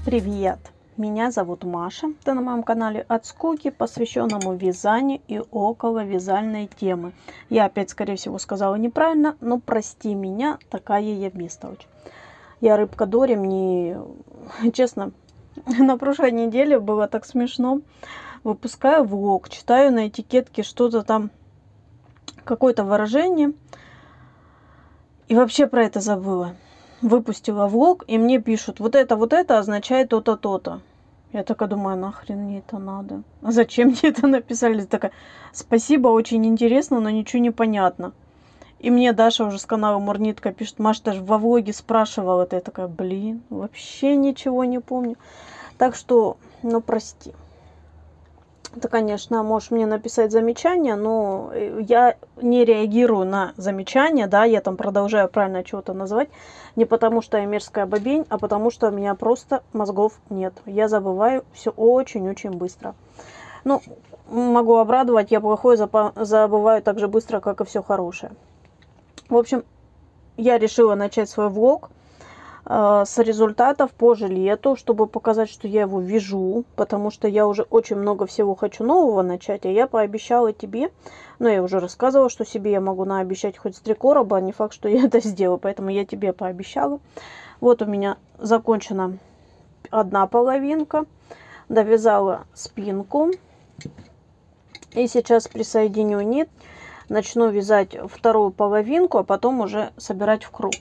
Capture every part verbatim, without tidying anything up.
Привет! Меня зовут Маша. Ты на моем канале от скуки, посвященному вязанию и около вязальной темы. Я опять, скорее всего, сказала неправильно, но прости меня, такая я бестолочь. Я рыбка Дори, мне, честно, на прошлой неделе было так смешно. Выпускаю влог, читаю на этикетке что-то там, какое-то выражение, и вообще про это забыла. Выпустила влог, и мне пишут, вот это, вот это означает то-то, то-то. Я такая думаю, нахрен мне это надо? А зачем мне это написали? Такая, спасибо, очень интересно, но ничего не понятно. И мне Даша уже с канала Мурнитка пишет, Маш, даже во влоге спрашивала это. Я такая, блин, вообще ничего не помню. Так что, ну, прости. Ты, конечно, можешь мне написать замечания, но я не реагирую на замечания, да, я там продолжаю правильно чего-то называть, не потому что я мерзкая бабень, а потому что у меня просто мозгов нет. Я забываю все очень-очень быстро. Ну, могу обрадовать, я плохое забываю так же быстро, как и все хорошее. В общем, я решила начать свой влог с результатов по жилету, чтобы показать, что я его вяжу, потому что я уже очень много всего хочу нового начать, а я пообещала тебе, но я уже рассказывала, что себе я могу наобещать хоть с три короба, а не факт, что я это сделаю, поэтому я тебе пообещала. Вот у меня закончена одна половинка, довязала спинку, и сейчас присоединю нить, начну вязать вторую половинку, а потом уже собирать в круг.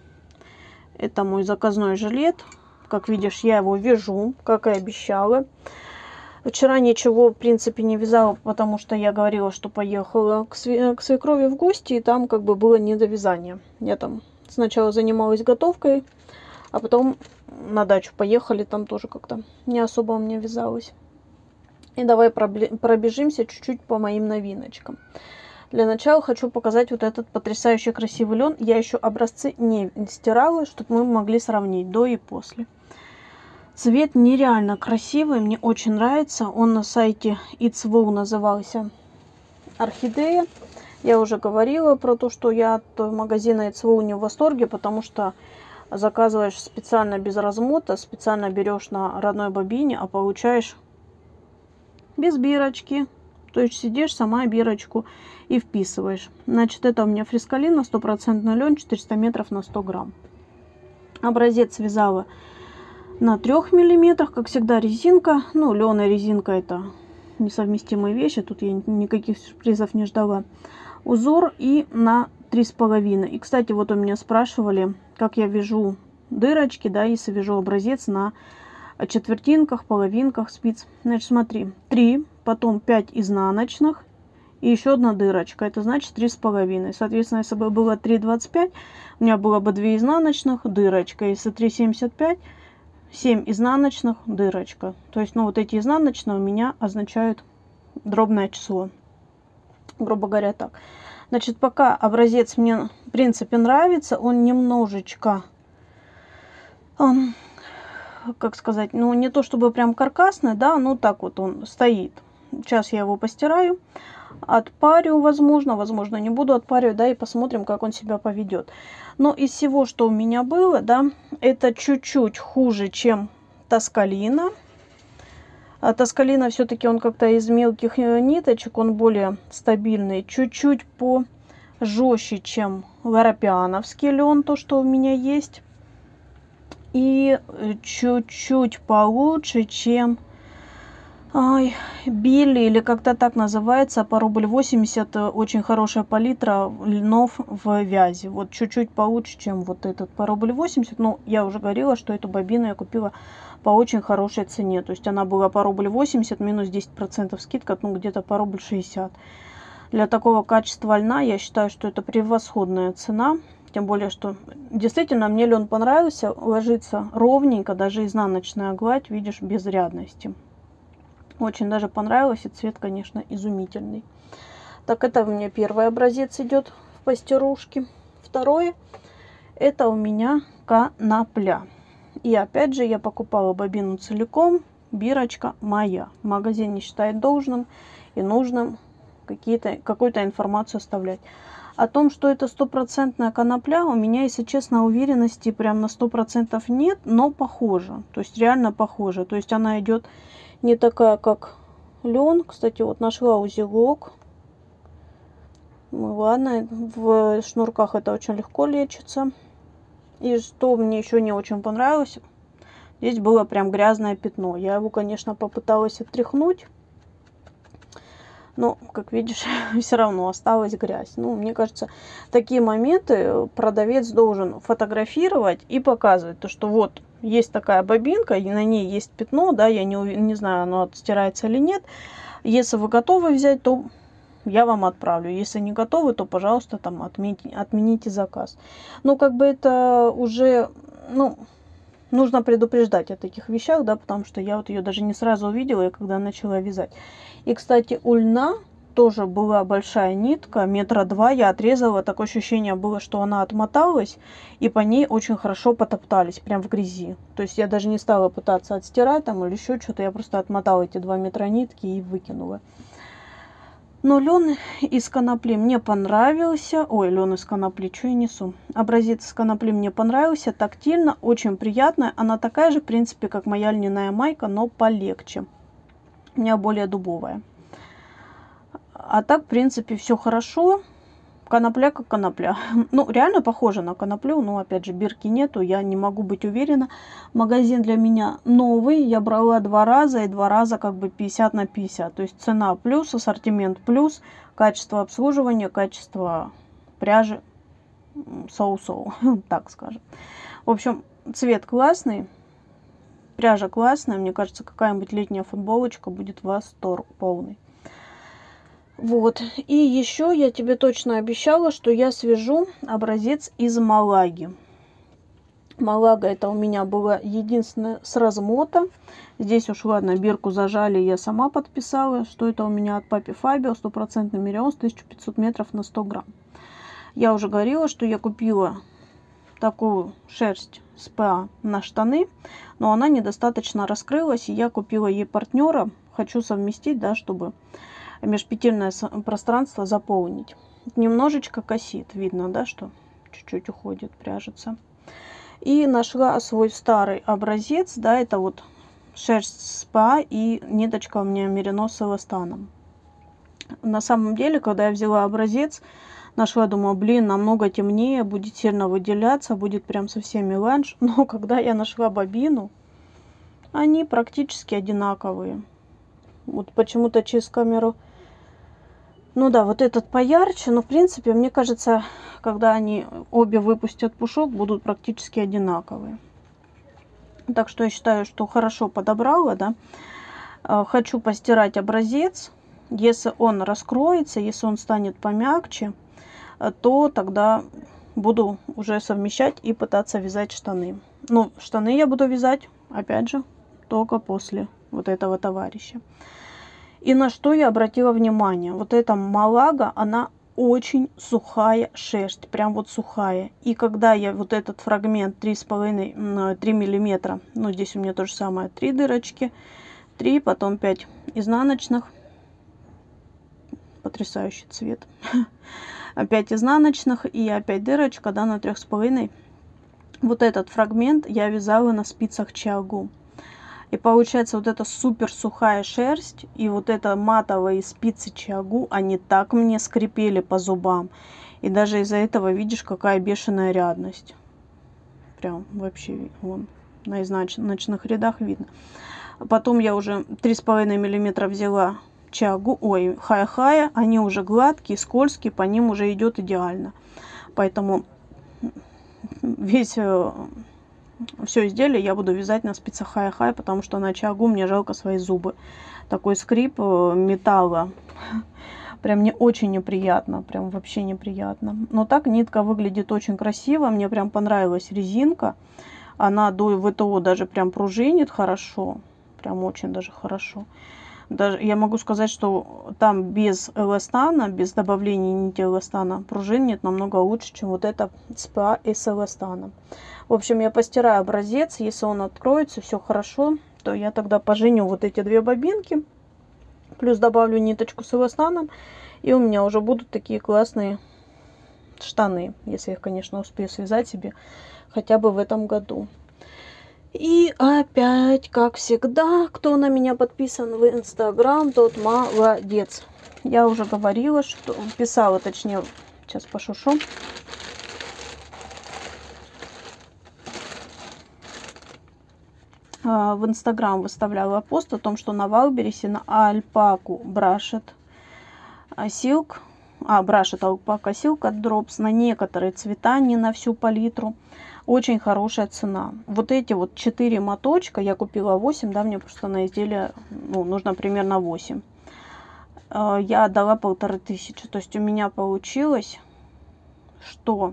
Это мой заказной жилет. Как видишь, я его вяжу, как и обещала. Вчера ничего, в принципе, не вязала, потому что я говорила, что поехала к, све к свекрови в гости, и там как бы было не до вязания. Я там сначала занималась готовкой, а потом на дачу поехали, там тоже как-то не особо у меня вязалось. И давай пробежимся чуть-чуть по моим новиночкам. Для начала хочу показать вот этот потрясающий красивый лен. Я еще образцы не стирала, чтобы мы могли сравнить до и после. Цвет нереально красивый, мне очень нравится. Он на сайте itswool назывался Орхидея. Я уже говорила про то, что я от магазина itswool не в восторге, потому что заказываешь специально без размота, специально берешь на родной бобине, а получаешь без бирочки. То есть сидишь, сама бирочку и вписываешь. Значит, это у меня фрискалина, стопроцентный лен, четыреста метров на сто грамм. Образец вязала на трех миллиметрах, как всегда, резинка. Ну, лен и резинка это несовместимые вещи, тут я никаких сюрпризов не ждала. Узор и на три с половиной. И, кстати, вот у меня спрашивали, как я вяжу дырочки, да, если вяжу образец на четвертинках, половинках спиц. Значит, смотри, три, потом пять изнаночных и еще одна дырочка. Это значит три с половиной. Соответственно, если бы было три двадцать пять, у меня было бы две изнаночных, дырочка. Если три семьдесят пять, семь изнаночных, дырочка. То есть, ну, вот эти изнаночные у меня означают дробное число. Грубо говоря, так. Значит, пока образец мне, в принципе, нравится, он немножечко... Он, как сказать, ну, не то чтобы прям каркасный, да, ну, так вот он стоит. Сейчас я его постираю, отпарю, возможно, возможно, не буду отпаривать, да, и посмотрим, как он себя поведет. Но из всего, что у меня было, да, это чуть-чуть хуже, чем Тоскалина. А Тоскалина все-таки он как-то из мелких ниточек, он более стабильный, чуть-чуть пожестче, чем Ларапиановский лен, то, что у меня есть. И чуть-чуть получше, чем ой, Билли, или как-то так называется, по рубль восемьдесят. Очень хорошая палитра льнов в вязи. Вот чуть-чуть получше, чем вот этот по рубль восемьдесят. Но я уже говорила, что эту бобину я купила по очень хорошей цене. То есть она была по рубль восемьдесят, минус десять процентов скидка, ну где-то по рубль шестьдесят. Для такого качества льна я считаю, что это превосходная цена. Тем более, что действительно мне лен понравился. Ложится ровненько, даже изнаночная гладь, видишь, без рядности. Очень даже понравилось, и цвет, конечно, изумительный. Так, это у меня первый образец идет в постирушке. Второе, это у меня конопля. И опять же, я покупала бобину целиком, бирочка моя. Магазин не считает должным и нужным какие-то какую-то информацию оставлять. О том, что это стопроцентная конопля, у меня, если честно, уверенности прям на сто процентов нет, но похоже. То есть реально похоже. То есть она идет не такая, как лен. Кстати, вот нашла узелок. Ну ладно, в шнурках это очень легко лечится. И что мне еще не очень понравилось, здесь было прям грязное пятно. Я его, конечно, попыталась отряхнуть. Но, как видишь, все равно осталась грязь. Ну, мне кажется, такие моменты продавец должен фотографировать и показывать. То, что вот есть такая бобинка, и на ней есть пятно, да, я не, не знаю, оно отстирается или нет. Если вы готовы взять, то я вам отправлю. Если не готовы, то, пожалуйста, там отмените, отмените заказ. Но как бы это уже, ну, нужно предупреждать о таких вещах, да, потому что я вот ее даже не сразу увидела, когда начала вязать. И, кстати, у льна тоже была большая нитка, метра два, я отрезала, такое ощущение было, что она отмоталась, и по ней очень хорошо потоптались, прям в грязи. То есть я даже не стала пытаться отстирать там или еще что-то, я просто отмотала эти два метра нитки и выкинула. Но лен из конопли мне понравился. Ой, лен из конопли, что я несу? Образец из конопли мне понравился, тактильно, очень приятная. Она такая же, в принципе, как моя льняная майка, но полегче. У меня более дубовая. А так, в принципе, все хорошо. Конопля как конопля. Ну, реально похоже на коноплю, но, опять же, бирки нету, я не могу быть уверена. Магазин для меня новый, я брала два раза, и два раза как бы пятьдесят на пятьдесят. То есть цена плюс, ассортимент плюс, качество обслуживания, качество пряжи, соу-соу, так скажем. В общем, цвет классный, пряжа классная, мне кажется, какая-нибудь летняя футболочка будет восторг полный. Вот, и еще я тебе точно обещала, что я свяжу образец из Малаги. Малага это у меня была единственная с размота. Здесь уж ладно, бирку зажали, я сама подписала, что это у меня от Папи Фабио, стопроцентный мерион, тысяча пятьсот метров на сто грамм. Я уже говорила, что я купила такую шерсть с ПА на штаны, но она недостаточно раскрылась, и я купила ей партнера. Хочу совместить, да, чтобы межпетельное пространство заполнить. Немножечко косит, видно, да, что чуть-чуть уходит, пряжется. И нашла свой старый образец, да, это вот шерсть с ПА и ниточка у меня мерино с эластаном. На самом деле, когда я взяла образец, нашла, думаю, блин, намного темнее, будет сильно выделяться, будет прям совсем меланж. Но когда я нашла бобину, они практически одинаковые. Вот почему-то через камеру, ну да, вот этот поярче, но в принципе, мне кажется, когда они обе выпустят пушок, будут практически одинаковые. Так что я считаю, что хорошо подобрала, да. Хочу постирать образец. Если он раскроется, если он станет помягче, то тогда буду уже совмещать и пытаться вязать штаны. Ну, штаны я буду вязать, опять же, только после вот этого товарища. И на что я обратила внимание? Вот эта Малага, она очень сухая шерсть, прям вот сухая. И когда я вот этот фрагмент три с половиной миллиметра, ну здесь у меня то же самое, три дырочки, три, потом пять изнаночных, потрясающий цвет, опять изнаночных и опять дырочка, да, на трех с половиной. Вот этот фрагмент я вязала на спицах Чиагу. И получается, вот эта супер сухая шерсть и вот эта матовые спицы Чиагу, они так мне скрипели по зубам. И даже из-за этого, видишь, какая бешеная рядность. Прям вообще, вон, на изнаночных рядах видно. Потом я уже три с половиной миллиметра взяла Чиагу, ой, хая-хая, они уже гладкие, скользкие, по ним уже идет идеально. Поэтому весь... все изделие я буду вязать на спицах хай-хай, потому что на Чиагу мне жалко свои зубы. Такой скрип металла. Прям мне очень неприятно. Прям вообще неприятно. Но так нитка выглядит очень красиво. Мне прям понравилась резинка. Она до ВТО даже прям пружинит хорошо. Прям очень даже хорошо. Даже я могу сказать, что там без эластана, без добавления нити эластана, пружинит намного лучше, чем вот это с ПА и с эластаном. В общем, я постираю образец. Если он откроется, все хорошо, то я тогда поженю вот эти две бобинки. Плюс добавлю ниточку с эластаном. И у меня уже будут такие классные штаны, если я их, конечно, успею связать себе хотя бы в этом году. И опять, как всегда, кто на меня подписан в Инстаграм, тот молодец. Я уже говорила, что писала, точнее, сейчас пошушу. В Инстаграм выставляла пост о том, что на Вайлдберрисе на альпаку брашет силк, а брашет альпака силк от Drops на некоторые цвета, не на всю палитру. Очень хорошая цена. Вот эти вот четыре моточка, я купила восемь, да, мне просто на изделие, ну, нужно примерно восемь. Я отдала полторы тысячи. То есть у меня получилось, что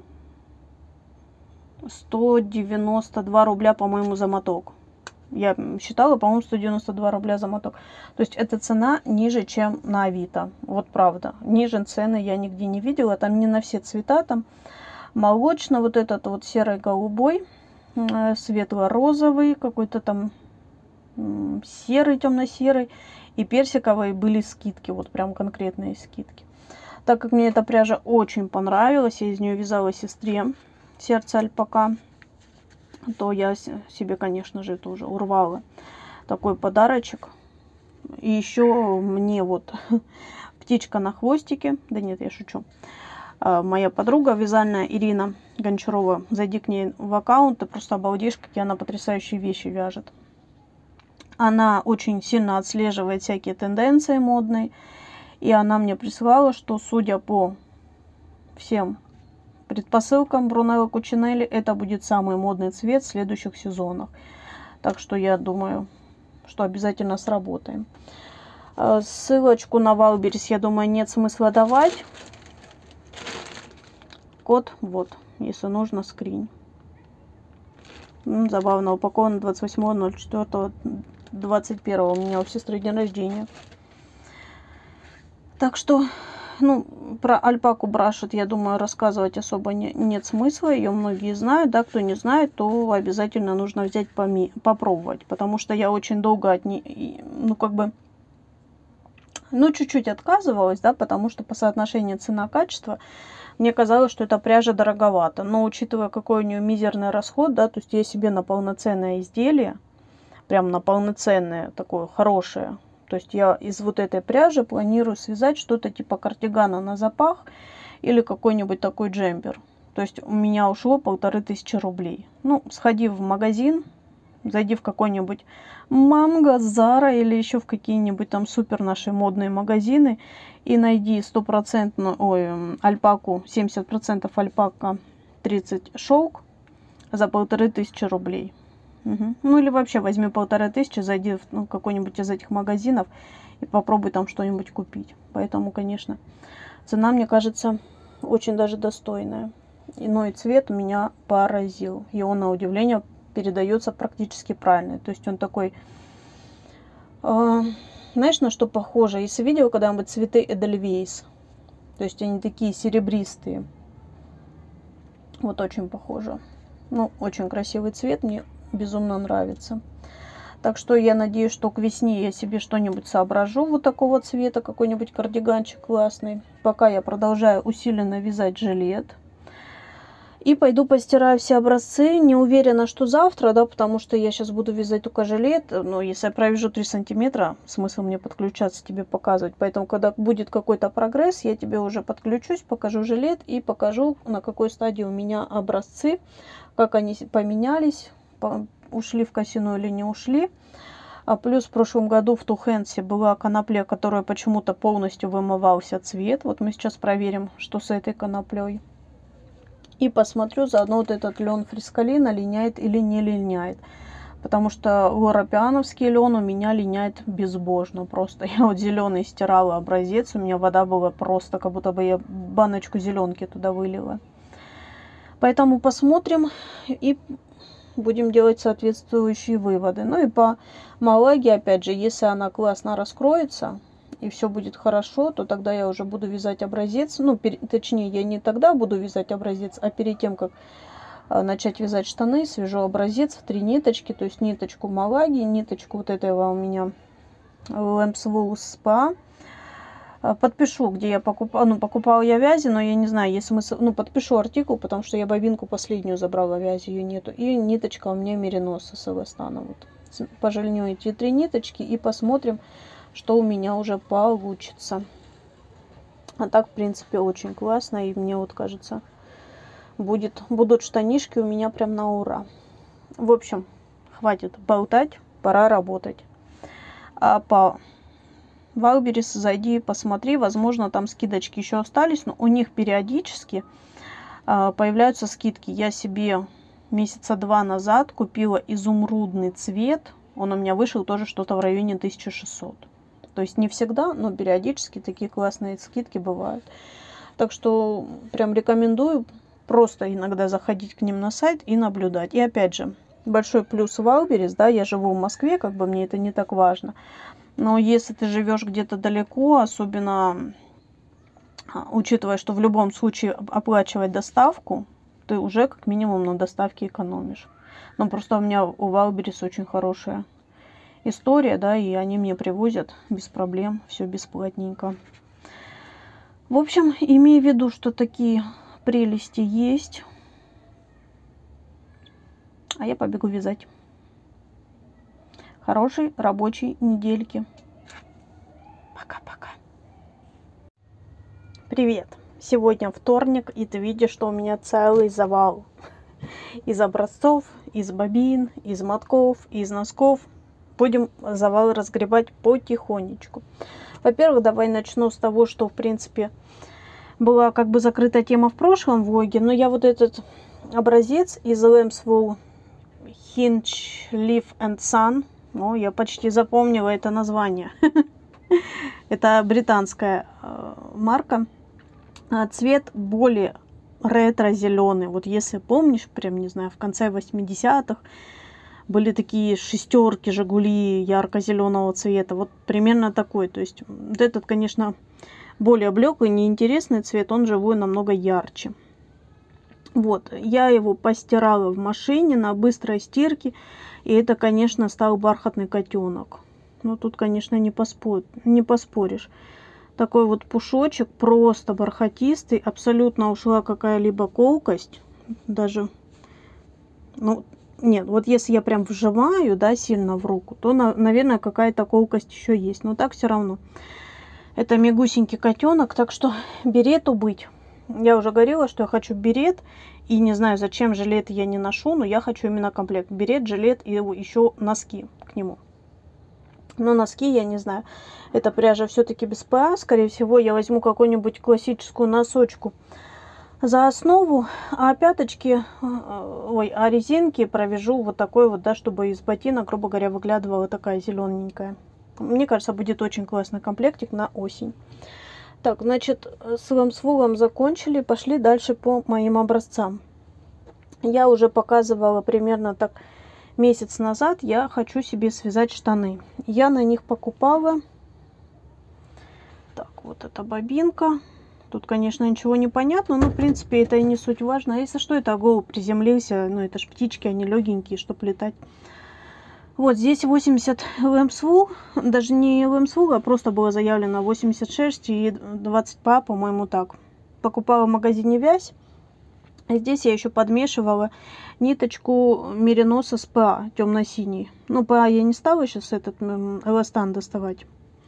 сто девяносто два рубля, по-моему, за моток. Я считала, по-моему, сто девяносто два рубля за моток. То есть эта цена ниже, чем на Авито. Вот правда. Ниже цены я нигде не видела. Там не на все цвета, там молочно, вот этот вот серый-голубой, светло-розовый, какой-то там серый, темно-серый и персиковый были скидки, вот прям конкретные скидки. Так как мне эта пряжа очень понравилась, я из нее вязала сестре сердце альпака, то я себе, конечно же, тоже урвала такой подарочек. И еще мне вот птичка на хвостике, да нет, я шучу. Моя подруга вязальная Ирина Гончарова, зайди к ней в аккаунт, ты просто обалдеешь, какие она потрясающие вещи вяжет. Она очень сильно отслеживает всякие тенденции модные, и она мне прислала, что, судя по всем предпосылкам Брунелло Кучинелли, это будет самый модный цвет в следующих сезонах. Так что я думаю, что обязательно сработаем. Ссылочку на Вайлдберрис, я думаю, нет смысла давать. Код вот, если нужно, скринь. Забавно, упаковано двадцать восьмого ноль четвёртого двадцать первого. У меня у сестры день рождения. Так что, ну, про альпаку брашет, я думаю, рассказывать особо не, нет смысла. Ее многие знают, да, кто не знает, то обязательно нужно взять, поми попробовать. Потому что я очень долго от нее, ну, как бы, ну, чуть-чуть отказывалась, да, потому что по соотношению цена-качество мне казалось, что эта пряжа дороговата. Но учитывая, какой у нее мизерный расход, да, то есть я себе на полноценное изделие, прям на полноценное, такое хорошее, то есть я из вот этой пряжи планирую связать что-то типа кардигана на запах или какой-нибудь такой джемпер. То есть у меня ушло полторы тысячи рублей. Ну, сходи в магазин, зайди в какой-нибудь Манго, Зара или еще в какие-нибудь там супер наши модные магазины и найди стопроцентную, ой, альпаку, семьдесят процентов альпака, тридцать шелк за полторы тысячи рублей. Угу. Ну или вообще возьми полторы тысячи, зайди в ну, какой-нибудь из этих магазинов и попробуй там что-нибудь купить. Поэтому, конечно, цена, мне кажется, очень даже достойная. Иной цвет меня поразил. И он, на удивление, передается практически правильно. То есть он такой, э, знаешь, на что похоже? Если видел когда-нибудь цветы Эдельвейс, то есть они такие серебристые. Вот очень похоже. Ну, очень красивый цвет, мне безумно нравится. Так что я надеюсь, что к весне я себе что-нибудь соображу вот такого цвета, какой-нибудь кардиганчик классный. Пока я продолжаю усиленно вязать жилет. И пойду постираю все образцы. Не уверена, что завтра, да, потому что я сейчас буду вязать только жилет. Но если я провяжу три сантиметра, смысл мне подключаться, тебе показывать. Поэтому, когда будет какой-то прогресс, я тебе уже подключусь, покажу жилет и покажу, на какой стадии у меня образцы, как они поменялись, ушли в косину или не ушли. А плюс в прошлом году в Тухенсе была конопле, которая почему-то полностью вымывался цвет. Вот мы сейчас проверим, что с этой коноплей. И посмотрю заодно вот этот лен Фрискалина линяет или не линяет. Потому что лоропиановский лен у меня линяет безбожно. Просто я вот зеленый стирала образец. У меня вода была просто, как будто бы я баночку зеленки туда вылила. Поэтому посмотрим и будем делать соответствующие выводы. Ну и по Малаге, опять же, если она классно раскроется и все будет хорошо, то тогда я уже буду вязать образец. Ну, пер... точнее, я не тогда буду вязать образец, а перед тем, как начать вязать штаны, свяжу образец в три ниточки. То есть ниточку Малаги, ниточку вот этого у меня Lamps Wool Spa, Подпишу, где я покупала, ну, покупала я вязи, но я не знаю, есть смысл, ну, подпишу артикул, потому что я бобинку последнюю забрала, вязи ее нету. И ниточка у меня мериноса с Эластана. Вот. Пожальню эти три ниточки и посмотрим, что у меня уже получится. А так, в принципе, очень классно, и мне вот кажется, будет, будут штанишки у меня прям на ура. В общем, хватит болтать, пора работать. А по Вайлдберрис зайди, посмотри, возможно, там скидочки еще остались, но у них периодически а, появляются скидки. Я себе месяца два назад купила изумрудный цвет, он у меня вышел тоже что-то в районе тысячи шестисот. То есть не всегда, но периодически такие классные скидки бывают. Так что прям рекомендую просто иногда заходить к ним на сайт и наблюдать. И опять же, большой плюс Вайлдберрис, да, я живу в Москве, как бы мне это не так важно. Но если ты живешь где-то далеко, особенно учитывая, что в любом случае оплачивать доставку, ты уже как минимум на доставке экономишь. Но просто у меня у Вайлдберрис очень хорошая история, да, и они мне привозят без проблем, все бесплатненько. В общем, имея в виду, что такие прелести есть, а я побегу вязать. Хорошей рабочей недельки. Пока-пока. Привет. Сегодня вторник, и ты видишь, что у меня целый завал. Из образцов, из бобин, из мотков, из носков. Будем завал разгребать потихонечку. Во-первых, давай начну с того, что, в принципе, была как бы закрыта тема в прошлом влоге, но я вот этот образец из Lambswool Hinge Leaf and Sun, ну, я почти запомнила это название. Это британская марка. Цвет более ретро-зеленый. Вот если помнишь, прям, не знаю, в конце восьмидесятых были такие шестерки Жигули ярко-зеленого цвета. Вот примерно такой. То есть вот этот, конечно, более блеклый, неинтересный цвет. Он живой намного ярче. Вот, я его постирала в машине на быстрой стирке. И это, конечно, стал бархатный котенок. Ну, тут, конечно, не, поспор... не поспоришь. Такой вот пушочек, просто бархатистый. Абсолютно ушла какая-либо колкость. Даже, ну, нет, вот если я прям вжимаю, да, сильно в руку, то, на... наверное, какая-то колкость еще есть. Но так все равно. Это мягусенький котенок, так что берету быть. Я уже говорила, что я хочу берет. И не знаю, зачем жилет я не ношу, но я хочу именно комплект. Берет, жилет и еще носки к нему. Но носки я не знаю. Эта пряжа все-таки без ПА. Скорее всего, я возьму какую-нибудь классическую носочку за основу. А пяточки, ой, а резинки провяжу вот такой вот, да, чтобы из ботинок, грубо говоря, выглядывала такая зелененькая. Мне кажется, будет очень классный комплектик на осень. Так, значит, с Lambswool закончили, пошли дальше по моим образцам. Я уже показывала примерно так месяц назад, я хочу себе связать штаны. Я на них покупала, так, вот эта бобинка. Тут, конечно, ничего не понятно, но, в принципе, это и не суть важно. А если что, это голубь приземлился, ну, это ж птички, они легенькие, чтобы летать. Вот здесь восемьдесят Lambswool, даже не Lambswool, а просто было заявлено восемьдесят шерсть и двадцать ПА, по-моему, так. Покупала в магазине вязь. А здесь я еще подмешивала ниточку мериноса с ПА, темно-синий. Ну, ПА я не стала сейчас этот эластан доставать.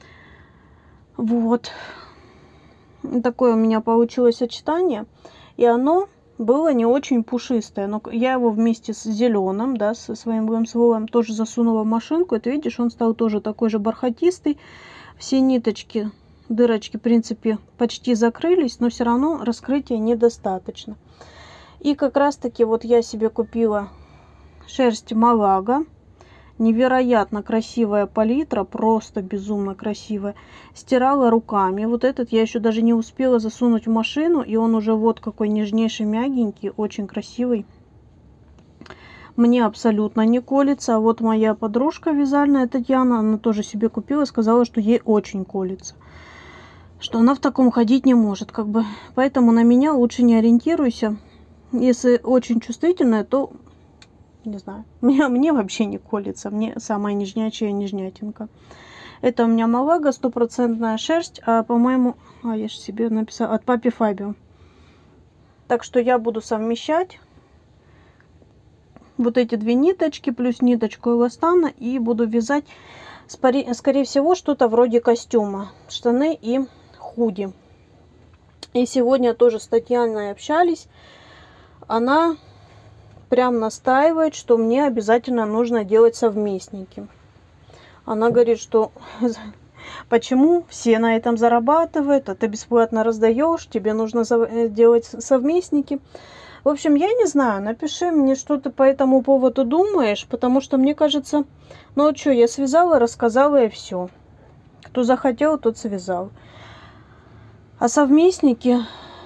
Вот. Такое у меня получилось сочетание. И оно было не очень пушистое, но я его вместе с зеленым, да, со своим Lambswool тоже засунула в машинку. Это, видишь, он стал тоже такой же бархатистый. Все ниточки, дырочки, в принципе, почти закрылись, но все равно раскрытия недостаточно. И как раз таки вот я себе купила шерсть Малага. Невероятно красивая палитра, просто безумно красивая. Стирала руками. Вот этот я еще даже не успела засунуть в машину, и он уже вот какой нежнейший, мягенький, очень красивый. Мне абсолютно не колется. А вот моя подружка вязальная Татьяна, она тоже себе купила, сказала, что ей очень колется. Что она в таком ходить не может, как бы. Поэтому на меня лучше не ориентируйся. Если очень чувствительная, то... Не знаю, мне, мне вообще не колется. Мне самая нежнячая нежнятинка. Это у меня Малага, стопроцентная шерсть, а по-моему, а я же себе написала, от Папи Фабио. Так что я буду совмещать вот эти две ниточки плюс ниточку эластана и буду вязать, скорее всего, что-то вроде костюма, штаны и худи. И сегодня тоже с Татьяной общались, она прям настаивает, что мне обязательно нужно делать совместники. Она говорит, что почему все на этом зарабатывают, а ты бесплатно раздаешь, тебе нужно делать совместники. В общем, я не знаю, напиши мне, что ты по этому поводу думаешь, потому что мне кажется, ну что, я связала, рассказала и все. Кто захотел, тот связал. А совместники,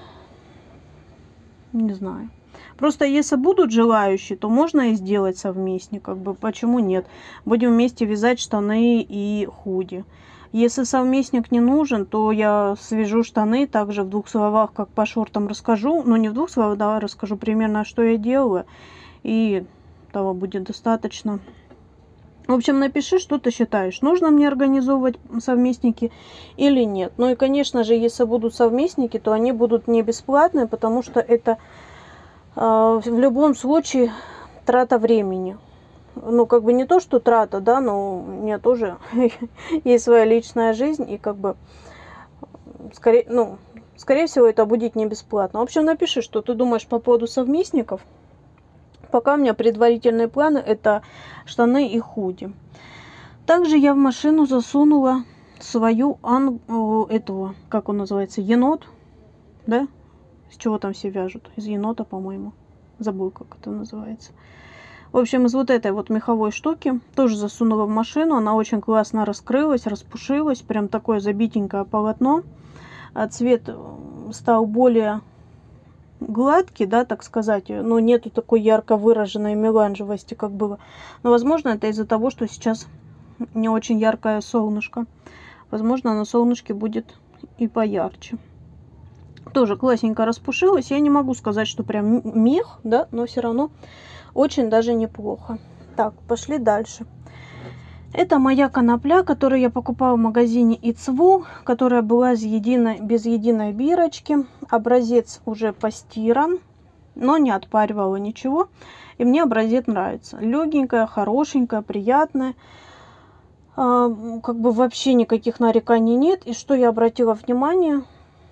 не знаю. Просто если будут желающие, то можно и сделать совместник. Как бы, почему нет? Будем вместе вязать штаны и худи. Если совместник не нужен, то я свяжу штаны. Также в двух словах, как по шортам расскажу. Ну, не в двух словах, да, расскажу примерно, что я делала. И того будет достаточно. В общем, напиши, что ты считаешь. Нужно мне организовывать совместники или нет. Ну и, конечно же, если будут совместники, то они будут не бесплатные, потому что это... В любом случае трата времени. Ну, как бы не то, что трата, да, но у меня тоже есть своя личная жизнь. И как бы, скорее, ну, скорее всего, это будет не бесплатно. В общем, напиши, что ты думаешь по поводу совместников. Пока у меня предварительные планы – это штаны и худи. Также я в машину засунула свою, ан... этого, как он называется, енот, да? С чего там все вяжут? Из енота, по-моему. Забыл, как это называется. В общем, из вот этой вот меховой штуки тоже засунула в машину. Она очень классно раскрылась, распушилась. Прям такое забитенькое полотно. А цвет стал более гладкий, да, так сказать. Но нету такой ярко выраженной меланжевости, как было. Но, возможно, это из-за того, что сейчас не очень яркое солнышко. Возможно, на солнышке будет и поярче. Тоже классненько распушилась. Я не могу сказать, что прям мех, да, но все равно очень даже неплохо. Так, пошли дальше. Это моя конопля, которую я покупала в магазине ИЦВУ, которая была из единой, без единой бирочки. Образец уже постиран, но не отпаривала ничего. И мне образец нравится. Легенькая, хорошенькая, приятная. А, как бы вообще никаких нареканий нет. И что я обратила внимание...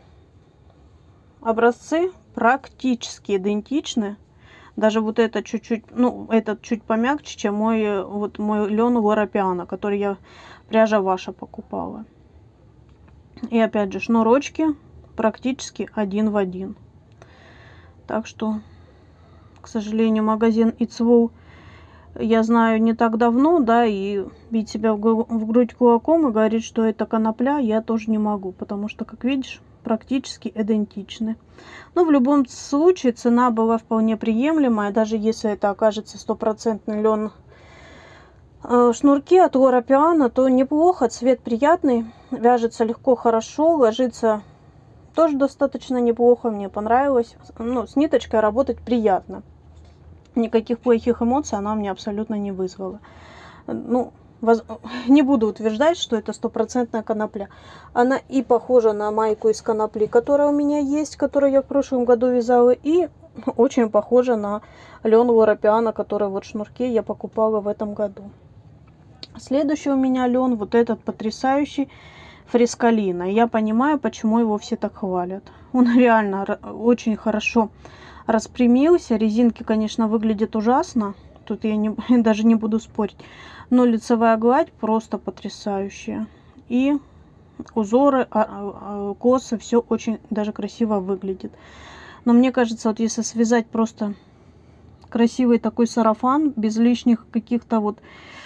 Образцы практически идентичны. Даже вот это чуть-чуть, ну, этот чуть помягче, чем мой, вот мой лен Лора Пиано, который я пряжа ваша покупала. И опять же, шнурочки практически один в один. Так что, к сожалению, магазин ИЦВУ я знаю не так давно, да, и бить себя в грудь кулаком и говорить, что это конопля, я тоже не могу, потому что, как видишь, практически идентичны. Но в любом случае цена была вполне приемлемая, даже если это окажется стопроцентный лен. Шнурки от Лора Пиано, то неплохо, цвет приятный, вяжется легко, хорошо, ложится тоже достаточно неплохо, мне понравилось. Ну, с ниточкой работать приятно. Никаких плохих эмоций она мне абсолютно не вызвала. Ну, воз... не буду утверждать, что это стопроцентная конопля. Она и похожа на майку из конопли, которая у меня есть, которую я в прошлом году вязала, и очень похожа на лен Лора Пиано, который вот шнурки я покупала в этом году. Следующий у меня лен, вот этот потрясающий, Фрискалина. Я понимаю, почему его все так хвалят. Он реально очень хорошо распрямился. Резинки, конечно, выглядят ужасно. Тут я не, даже не буду спорить. Но лицевая гладь просто потрясающая. И узоры, косы, все очень даже красиво выглядит. Но мне кажется, вот если связать просто красивый такой сарафан, без лишних каких-то вот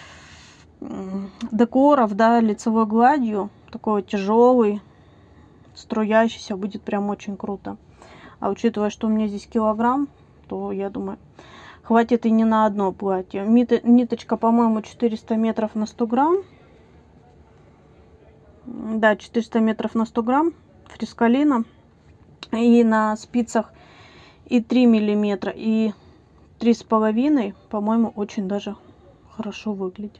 декоров, да, лицевой гладью, такой тяжелый, струящийся, будет прям очень круто. А учитывая, что у меня здесь килограмм, то я думаю, хватит и не на одно платье. Ниточка, по-моему, четыреста метров на сто грамм. Да, четыреста метров на сто грамм. Фрискалина. И на спицах и три миллиметра, и три с половиной, по-моему, очень даже хорошо выглядит.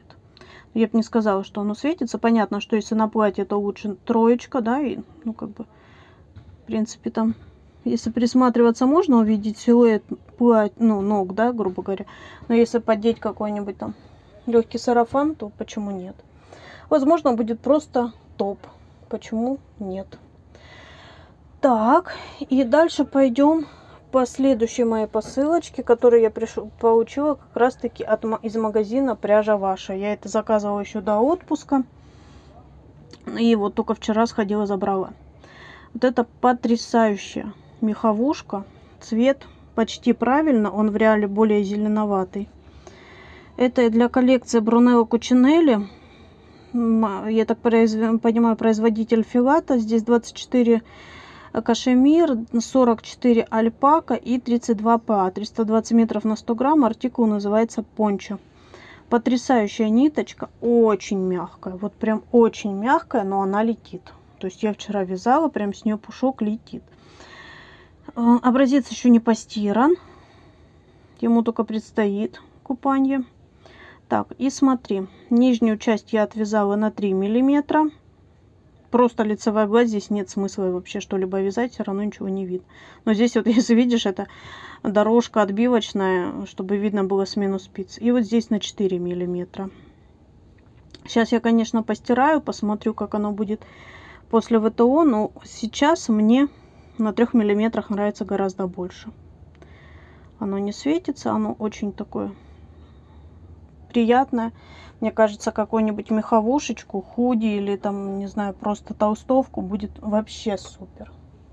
Я бы не сказала, что оно светится. Понятно, что если на платье, то лучше троечка, да, и, ну, как бы, в принципе, там, если присматриваться, можно увидеть силуэт платья, ну, ног, да, грубо говоря. Но если поддеть какой-нибудь там легкий сарафан, то почему нет? Возможно, будет просто топ. Почему нет? Так, и дальше пойдем по следующей моей посылочке, которую я пришел, получила как раз таки от, из магазина Пряжа Ваша. Я это заказывала еще до отпуска. И вот только вчера сходила, забрала. Вот это потрясающая меховушка. Цвет почти правильно, он в реале более зеленоватый. Это для коллекции Брунелло Кучинелли. Я так понимаю, производитель Филата. Здесь двадцать четыре кашемир, сорок четыре альпака и тридцать два па. триста двадцать метров на сто грамм. Артикул называется пончо. Потрясающая ниточка, очень мягкая. Вот прям очень мягкая, но она летит. То есть я вчера вязала, прям с нее пушок летит. Образец еще не постиран. Ему только предстоит купание. Так, и смотри. Нижнюю часть я отвязала на три миллиметра. Просто лицевая гладь, здесь нет смысла вообще что-либо вязать, все равно ничего не видно. Но здесь вот, если видишь, это дорожка отбивочная, чтобы видно было смену спиц. И вот здесь на четыре миллиметра. Сейчас я, конечно, постираю, посмотрю, как оно будет после ВТО. Но сейчас мне на трех миллиметрах нравится гораздо больше. Оно не светится, оно очень такое приятное. Мне кажется, какую-нибудь меховушечку, худи или там, не знаю, просто толстовку будет вообще супер.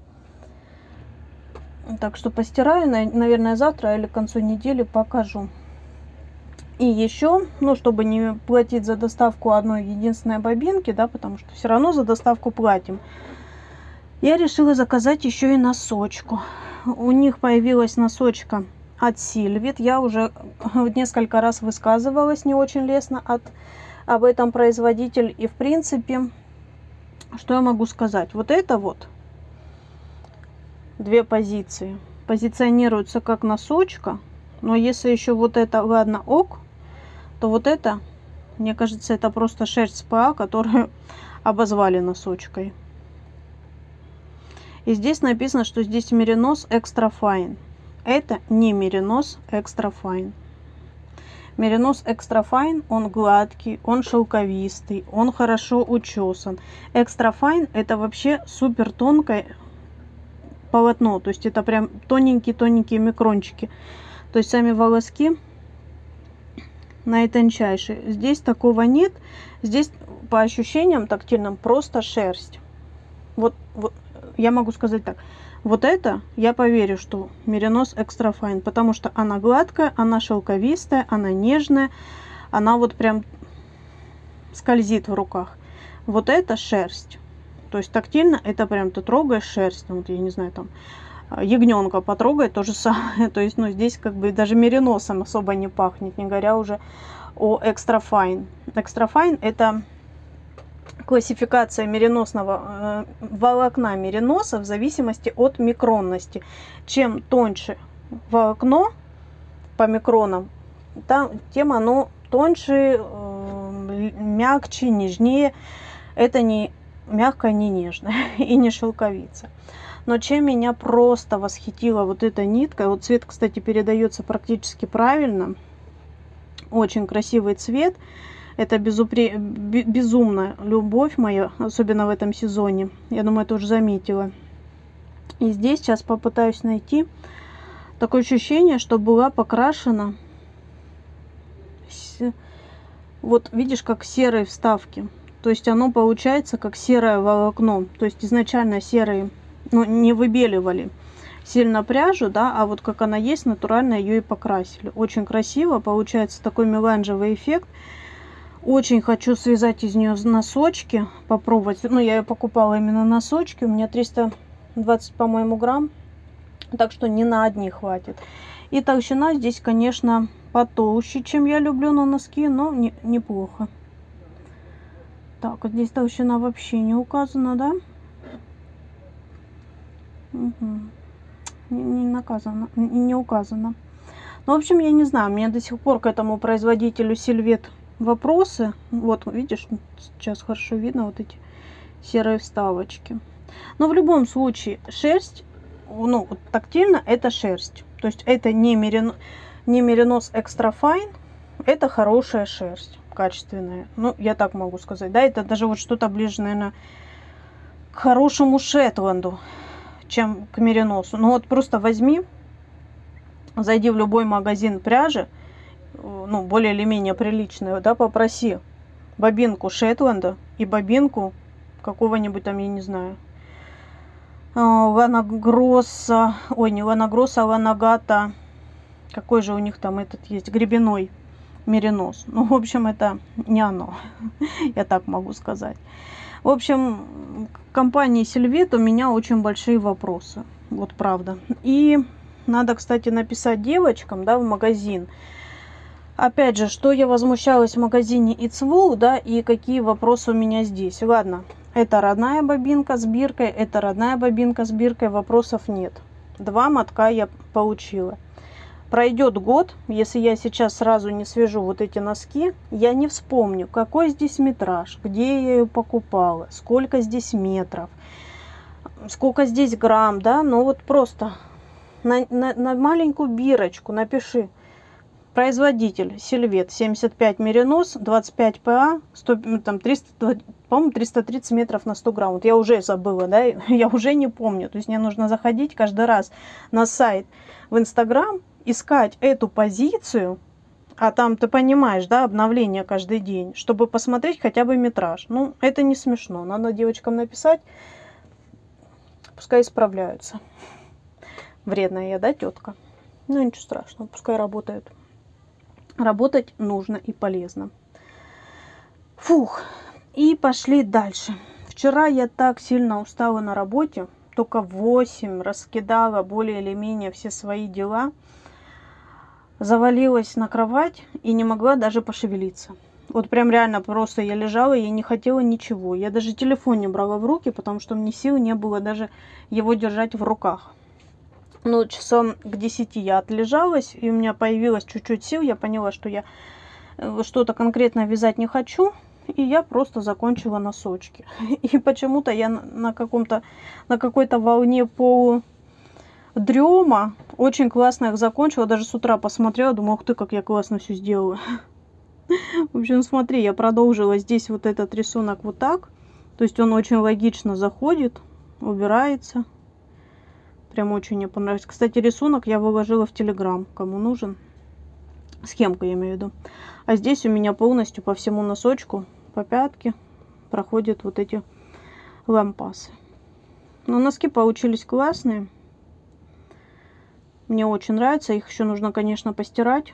Так что постираю, наверное, завтра или к концу недели покажу. И еще, ну, чтобы не платить за доставку одной единственной бобинки, да, потому что все равно за доставку платим, я решила заказать еще и носочку. У них появилась носочка от Сильвит. Я уже несколько раз высказывалась не очень лестно от, об этом производителе. И в принципе, что я могу сказать? Вот это вот две позиции позиционируются как носочка. Но если еще вот это, ладно, ок, то вот это, мне кажется, это просто шерсть СПА, которую обозвали носочкой. И здесь написано, что здесь меринос экстра файн. Это не меринос экстра файн. Меринос экстра файн, он гладкий, он шелковистый, он хорошо учесан. Экстра файн это вообще супер тонкое полотно. То есть это прям тоненькие-тоненькие микрончики. То есть сами волоски наитончайшие. Здесь такого нет. Здесь по ощущениям тактильным просто шерсть. Вот, вот я могу сказать так. Вот это я поверю, что меринос экстра файн, потому что она гладкая, она шелковистая, она нежная, она вот прям скользит в руках. Вот это шерсть. То есть тактильно это прям ты трогаешь шерсть, вот я не знаю, там ягненка потрогай, то же самое. То есть, ну, здесь как бы даже мериносом особо не пахнет, не говоря уже о экстра файн. Экстра файн это классификация мериносного э, волокна мериноса в зависимости от микронности. Чем тоньше волокно по микронам, там, тем оно тоньше, э, мягче, нежнее. Это не мягкое, не нежное и не шелковица. Но чем меня просто восхитила вот эта нитка, вот цвет, кстати, передается практически правильно. Очень красивый цвет. Это безупре... безумная любовь моя, особенно в этом сезоне. Я думаю, это уже заметила. И здесь сейчас попытаюсь найти такое ощущение, что была покрашена. Вот видишь, как серые вставки. То есть оно получается как серое волокно. То есть изначально серые, ну, не выбеливали сильно пряжу, да, а вот как она есть, натурально ее и покрасили. Очень красиво. Получается такой меланжевый эффект. Очень хочу связать из нее носочки, попробовать. Ну, я ее покупала именно носочки. У меня триста двадцать, по-моему, грамм. Так что не на одни хватит. И толщина здесь, конечно, потолще, чем я люблю на носки, но не, неплохо. Так, вот здесь толщина вообще не указана, да? Угу. Не, не наказано, не указано. Ну, в общем, я не знаю. Меня до сих пор к этому производителю Сильвет вопросы. Вот, видишь, сейчас хорошо видно вот эти серые вставочки. Но в любом случае шерсть, ну, вот тактильно это шерсть. То есть это не меринос, не меринос экстра файн, это хорошая шерсть, качественная. Ну, я так могу сказать. Да, это даже вот что-то ближе, наверное, к хорошему Шетланду, чем к мериносу. Ну вот просто возьми, зайди в любой магазин пряжи, ну, более или менее приличную, да, попроси бобинку Шетланда и бобинку какого-нибудь там, я не знаю, Лана Гросса, ой, не Лана Гросса, а Лана Гата, какой же у них там этот есть, гребеной меринос. Ну, в общем, это не оно, я так могу сказать. В общем, к компании Сильвет у меня очень большие вопросы, вот правда. И надо, кстати, написать девочкам, да, в магазин. Опять же, что я возмущалась в магазине It's Wool, да, и какие вопросы у меня здесь. Ладно, это родная бобинка с биркой, это родная бобинка с биркой, вопросов нет. Два мотка я получила. Пройдет год, если я сейчас сразу не свяжу вот эти носки, я не вспомню, какой здесь метраж, где я ее покупала, сколько здесь метров, сколько здесь грамм, да, ну вот просто на, на, на маленькую бирочку напиши. Производитель Сильвет, семьдесят пять меринос, двадцать пять ПА, сто, там триста, по-моему, триста тридцать метров на сто грамм. Вот я уже забыла, да, я уже не помню. То есть мне нужно заходить каждый раз на сайт в Инстаграм, искать эту позицию, а там, ты понимаешь, да, обновление каждый день, чтобы посмотреть хотя бы метраж. Ну, это не смешно. Надо девочкам написать, пускай исправляются. Вредная я, да, тетка? Ну, ничего страшного, пускай работают. Работать нужно и полезно. Фух, и пошли дальше. Вчера я так сильно устала на работе, только в восемь раскидала более или менее все свои дела, завалилась на кровать и не могла даже пошевелиться. Вот прям реально просто я лежала и не хотела ничего. Я даже телефон не брала в руки, потому что мне сил не было даже его держать в руках. Ну, часом к десяти я отлежалась, и у меня появилось чуть-чуть сил. Я поняла, что я что-то конкретно вязать не хочу, и я просто закончила носочки. И почему-то я на каком-то, на какой-то волне полудрема очень классно их закончила. Даже с утра посмотрела, думаю, ух ты, как я классно все сделала. В общем, смотри, я продолжила здесь вот этот рисунок вот так. То есть он очень логично заходит, убирается. Прям очень мне понравилось. Кстати, рисунок я выложила в Телеграм, кому нужен. Схемку я имею в виду. А здесь у меня полностью по всему носочку, по пятке, проходят вот эти лампасы. Но носки получились классные. Мне очень нравится. Их еще нужно, конечно, постирать.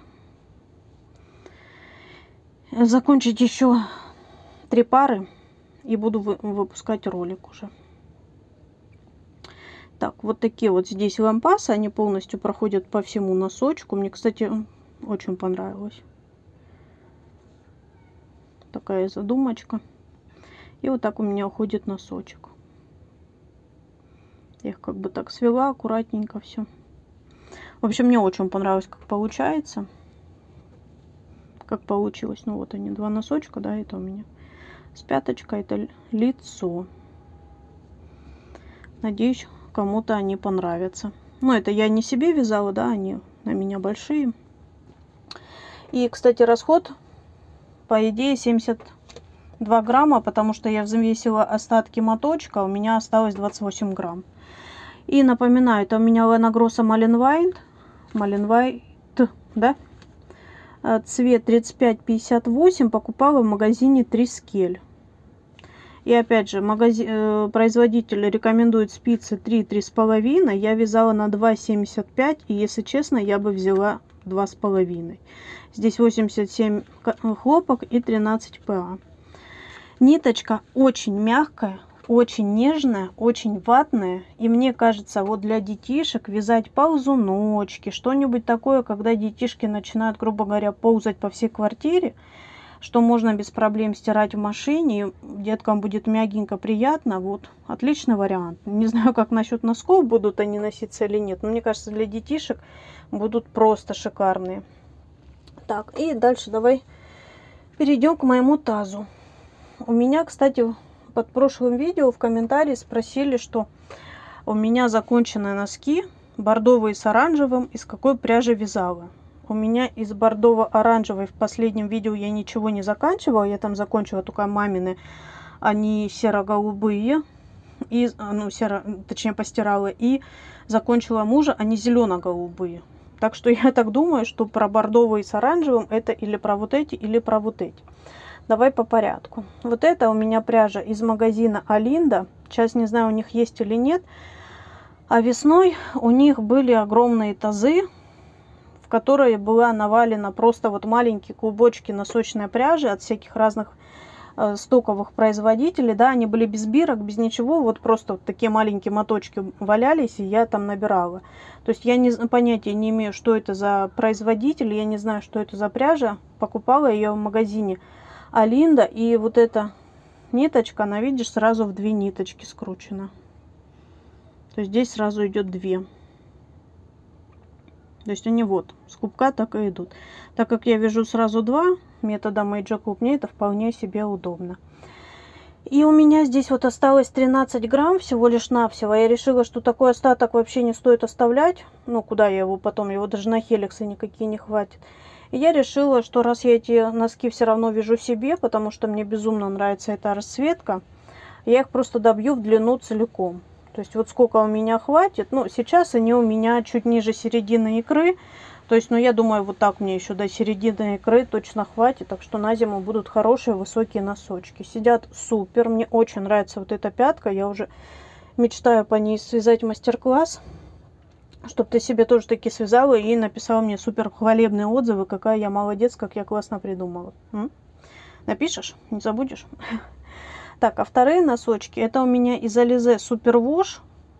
Закончить еще три пары. И буду выпускать ролик уже. Так, вот такие вот здесь лампасы, они полностью проходят по всему носочку. Мне, кстати, очень понравилось. Такая задумочка. И вот так у меня уходит носочек. Я их как бы так свела аккуратненько все. В общем, мне очень понравилось, как получается. Как получилось. Ну вот они, два носочка, да, это у меня с пяточкой, это лицо. Надеюсь, кому-то они понравятся. Но это я не себе вязала, да, они на меня большие. И, кстати, расход, по идее, семьдесят два грамма, потому что я взвесила остатки моточка, у меня осталось двадцать восемь грамм. И напоминаю, это у меня Лана Гросса Маленвайт, Маленвайт, да, цвет тридцать пять пятьдесят восемь, покупала в магазине Трискель. И опять же, магазин, э, производитель рекомендует спицы три — три с половиной. Я вязала на два семьдесят пять, и если честно, я бы взяла два с половиной. Здесь восемьдесят семь хлопок и тринадцать ПА. Ниточка очень мягкая, очень нежная, очень ватная. И мне кажется, вот для детишек вязать ползуночки, что-нибудь такое, когда детишки начинают, грубо говоря, ползать по всей квартире, что можно без проблем стирать в машине, деткам будет мягенько, приятно, вот, отличный вариант. Не знаю, как насчет носков, будут они носиться или нет, но мне кажется, для детишек будут просто шикарные. Так, и дальше давай перейдем к моему тазу. У меня, кстати, под прошлым видео в комментарии спросили, что у меня закончены носки бордовые с оранжевым, из какой пряжи вязала. У меня из бордово-оранжевой в последнем видео я ничего не заканчивала, я там закончила только мамины, они серо-голубые, и, ну, серо, точнее постирала, и закончила мужа, они зелено-голубые. Так что я так думаю, что про бордовые с оранжевым это или про вот эти, или про вот эти. Давай по порядку. Вот это у меня пряжа из магазина Алинда. Сейчас не знаю, у них есть или нет. А весной у них были огромные тазы, в которые была навалена просто вот маленькие клубочки носочной пряжи от всяких разных э, стоковых производителей. Да, они были без бирок, без ничего. Вот просто вот такие маленькие моточки валялись, и я там набирала. То есть я не, понятия не имею, что это за производитель, я не знаю, что это за пряжа. Покупала ее в магазине Алинда, и вот эта ниточка, она, видишь, сразу в две ниточки скручена. То есть здесь сразу идет две. То есть они вот с клубка так и идут. Так как я вяжу сразу два методом Magic Loop, мне это вполне себе удобно. И у меня здесь вот осталось тринадцать грамм всего лишь навсего. Я решила, что такой остаток вообще не стоит оставлять. Ну, куда я его потом? Его даже на хеликсы никакие не хватит. И я решила, что раз я эти носки все равно вяжу себе, потому что мне безумно нравится эта расцветка, я их просто добью в длину целиком. То есть вот сколько у меня хватит. Ну, сейчас они у меня чуть ниже середины икры. То есть, ну, я думаю, вот так мне еще до середины икры точно хватит. Так что на зиму будут хорошие высокие носочки. Сидят супер. Мне очень нравится вот эта пятка. Я уже мечтаю по ней связать мастер-класс. Чтобы ты себе тоже таки связала и написала мне супер хвалебные отзывы. Какая я молодец, как я классно придумала. М? Напишешь? Не забудешь? Так, а вторые носочки. Это у меня из Alize Super Wash.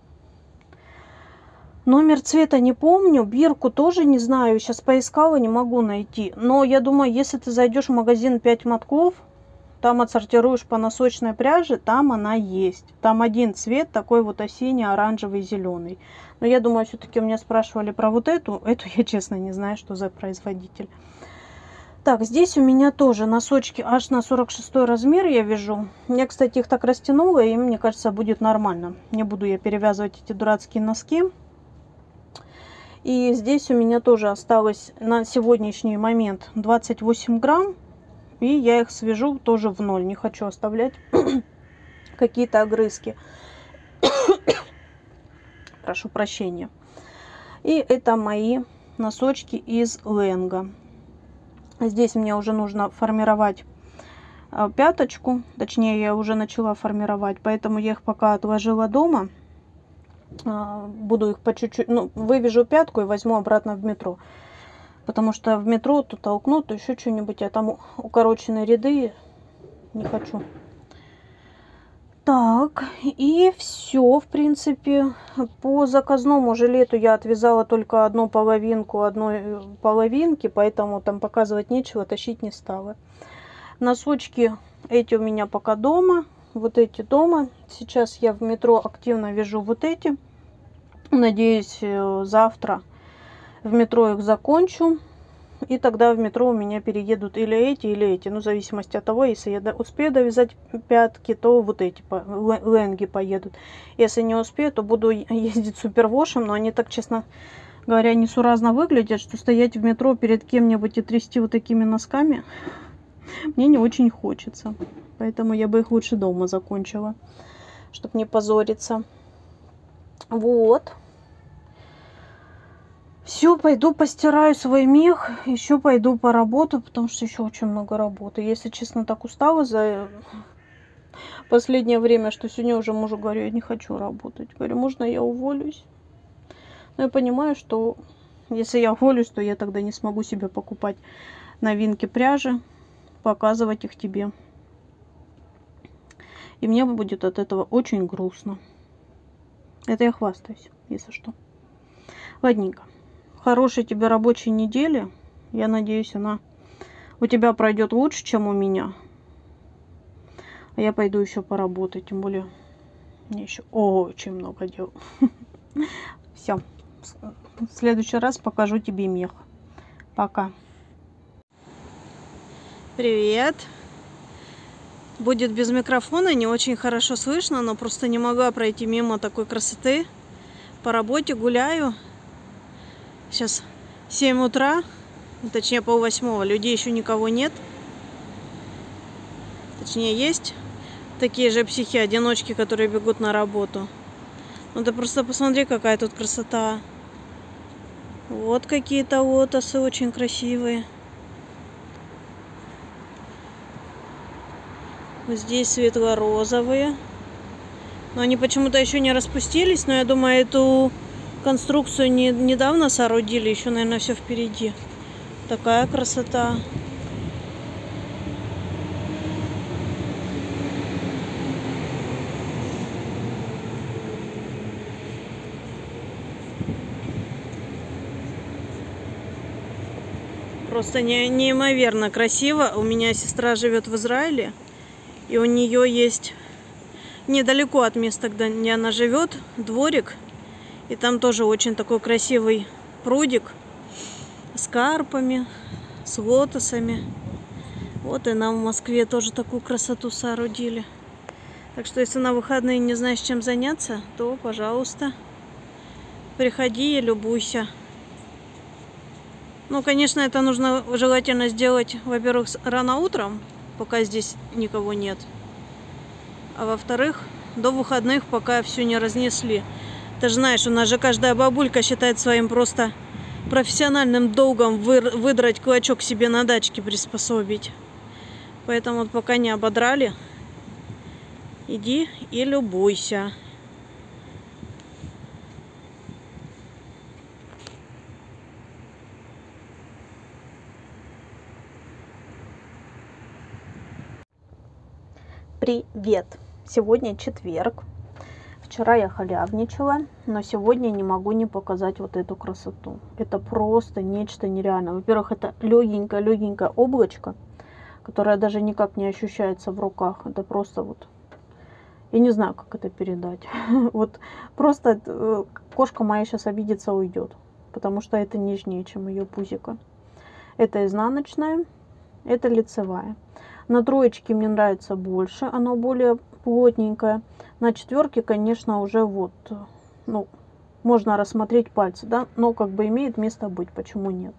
Номер цвета не помню, бирку тоже не знаю, сейчас поискала, не могу найти. Но я думаю, если ты зайдешь в магазин пять мотков, там отсортируешь по носочной пряже, там она есть. Там один цвет, такой вот осенний, оранжевый, зеленый. Но я думаю, все-таки у меня спрашивали про вот эту. Эту я честно не знаю, что за производитель. Так, здесь у меня тоже носочки аж на сорок шестой размер я вяжу. Я, кстати, их так растянула, и мне кажется, будет нормально. Не буду я перевязывать эти дурацкие носки. И здесь у меня тоже осталось на сегодняшний момент двадцать восемь грамм. И я их свяжу тоже в ноль. Не хочу оставлять какие-то огрызки. Прошу прощения. И это мои носочки из Ленга. Здесь мне уже нужно формировать пяточку. Точнее, я уже начала формировать. Поэтому я их пока отложила дома. Буду их по чуть-чуть, ну, вывяжу пятку и возьму обратно в метро. Потому что в метро то толкну, то еще что-нибудь. А там укороченные ряды не хочу. Так, и все, в принципе. По заказному жилету я отвязала только одну половинку одной половинки, поэтому там показывать нечего, тащить не стала. Носочки эти у меня пока дома. Вот эти дома. Сейчас я в метро активно вяжу вот эти. Надеюсь, завтра в метро их закончу. И тогда в метро у меня переедут или эти, или эти. Ну, в зависимости от того, если я успею довязать пятки, то вот эти ленги поедут. Если не успею, то буду ездить супервошем. Но они так, честно говоря, несуразно выглядят, что стоять в метро перед кем-нибудь и трясти вот такими носками мне не очень хочется. Поэтому я бы их лучше дома закончила, чтобы не позориться. Вот. Все, пойду постираю свой мех. Еще пойду поработаю, потому что еще очень много работы. Если честно, так устала за последнее время, что сегодня уже мужу говорю, я не хочу работать. Говорю, можно я уволюсь? Но я понимаю, что если я уволюсь, то я тогда не смогу себе покупать новинки пряжи, показывать их тебе. И мне будет от этого очень грустно. Это я хвастаюсь, если что. Ладненько. Хорошей тебе рабочей недели. Я надеюсь, она у тебя пройдет лучше, чем у меня. А я пойду еще поработать. Тем более, мне еще очень много дел. Все. В следующий раз покажу тебе мех. Пока. Привет! Будет без микрофона, не очень хорошо слышно, но просто не могла пройти мимо такой красоты. По работе гуляю. Сейчас семь утра, точнее полвосьмого, людей еще никого нет. Точнее есть такие же психи-одиночки, которые бегут на работу. Ну ты просто посмотри, какая тут красота. Вот какие-то лотосы очень красивые. Вот здесь светло-розовые. Но они почему-то еще не распустились. Но я думаю, эту конструкцию не, недавно соорудили. Еще, наверное, все впереди. Такая красота. Просто не, неимоверно красиво. У меня сестра живет в Израиле. И у нее есть недалеко от места, где она живет, дворик. И там тоже очень такой красивый прудик с карпами, с лотосами. Вот и нам в Москве тоже такую красоту соорудили. Так что если на выходные не знаешь, чем заняться, то, пожалуйста, приходи и любуйся. Ну, конечно, это нужно желательно сделать, во-первых, рано утром, пока здесь никого нет. А во-вторых, до выходных, пока все не разнесли. Ты же знаешь, у нас же каждая бабулька считает своим просто профессиональным долгом вы, выдрать клочок себе на дачке приспособить. Поэтому вот пока не ободрали, иди и любуйся. Привет! Сегодня четверг. Вчера я халявничала, но сегодня не могу не показать вот эту красоту. Это просто нечто нереальное. Во-первых, это легенькое-легенькое облачко, которое даже никак не ощущается в руках. Это просто вот... Я не знаю, как это передать. Вот просто кошка моя сейчас обидится, уйдет. Потому что это нежнее, чем ее пузико. Это изнаночная, это лицевая. На троечке мне нравится больше, оно более плотненькое. На четверке, конечно, уже вот, ну, можно рассмотреть пальцы, да, но как бы имеет место быть, почему нет.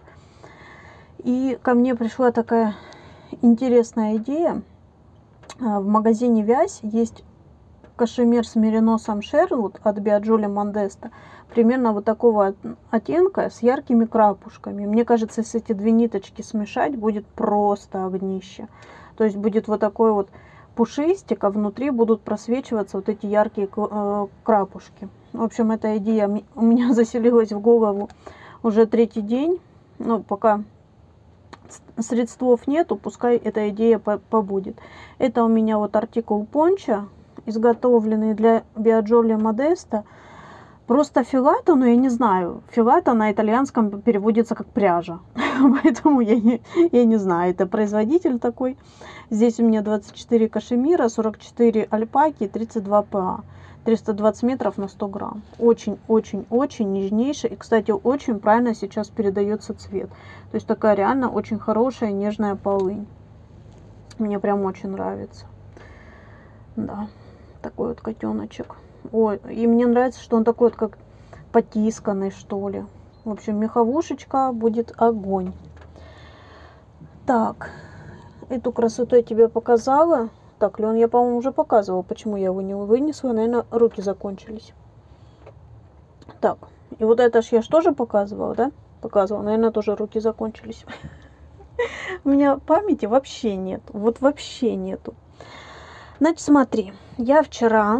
И ко мне пришла такая интересная идея. В магазине Вязь есть кашемир с мериносом Шервуд от Биоджоли Мондеста. Примерно вот такого оттенка с яркими крапушками. Мне кажется, если эти две ниточки смешать, будет просто огнище. То есть будет вот такой вот пушистик, а внутри будут просвечиваться вот эти яркие крапушки. В общем, эта идея у меня заселилась в голову уже третий день. Ну, пока средств нету, пускай эта идея побудет. Это у меня вот артикул пончо, изготовленный для Биоджоли Модеста. Просто филата, но я не знаю. Филата на итальянском переводится как пряжа. Поэтому я не, я не знаю. Это производитель такой. Здесь у меня двадцать четыре кашемира, сорок четыре альпаки, тридцать два ПА. триста двадцать метров на сто грамм. Очень-очень-очень нежнейший. И, кстати, очень правильно сейчас передается цвет. То есть такая реально очень хорошая нежная полынь. Мне прям очень нравится. Да, такой вот котеночек. Ой, и мне нравится, что он такой вот как потисканный, что ли. В общем, меховушечка будет огонь. Так, эту красоту я тебе показала. Так, Лен, я, по-моему, уже показывала, почему я его не вынесла. Наверное, руки закончились. Так, и вот это ж я ж тоже показывала, да? Показывала, наверное, тоже руки закончились. У меня памяти вообще нет. Вот вообще нету. Значит, смотри, я вчера...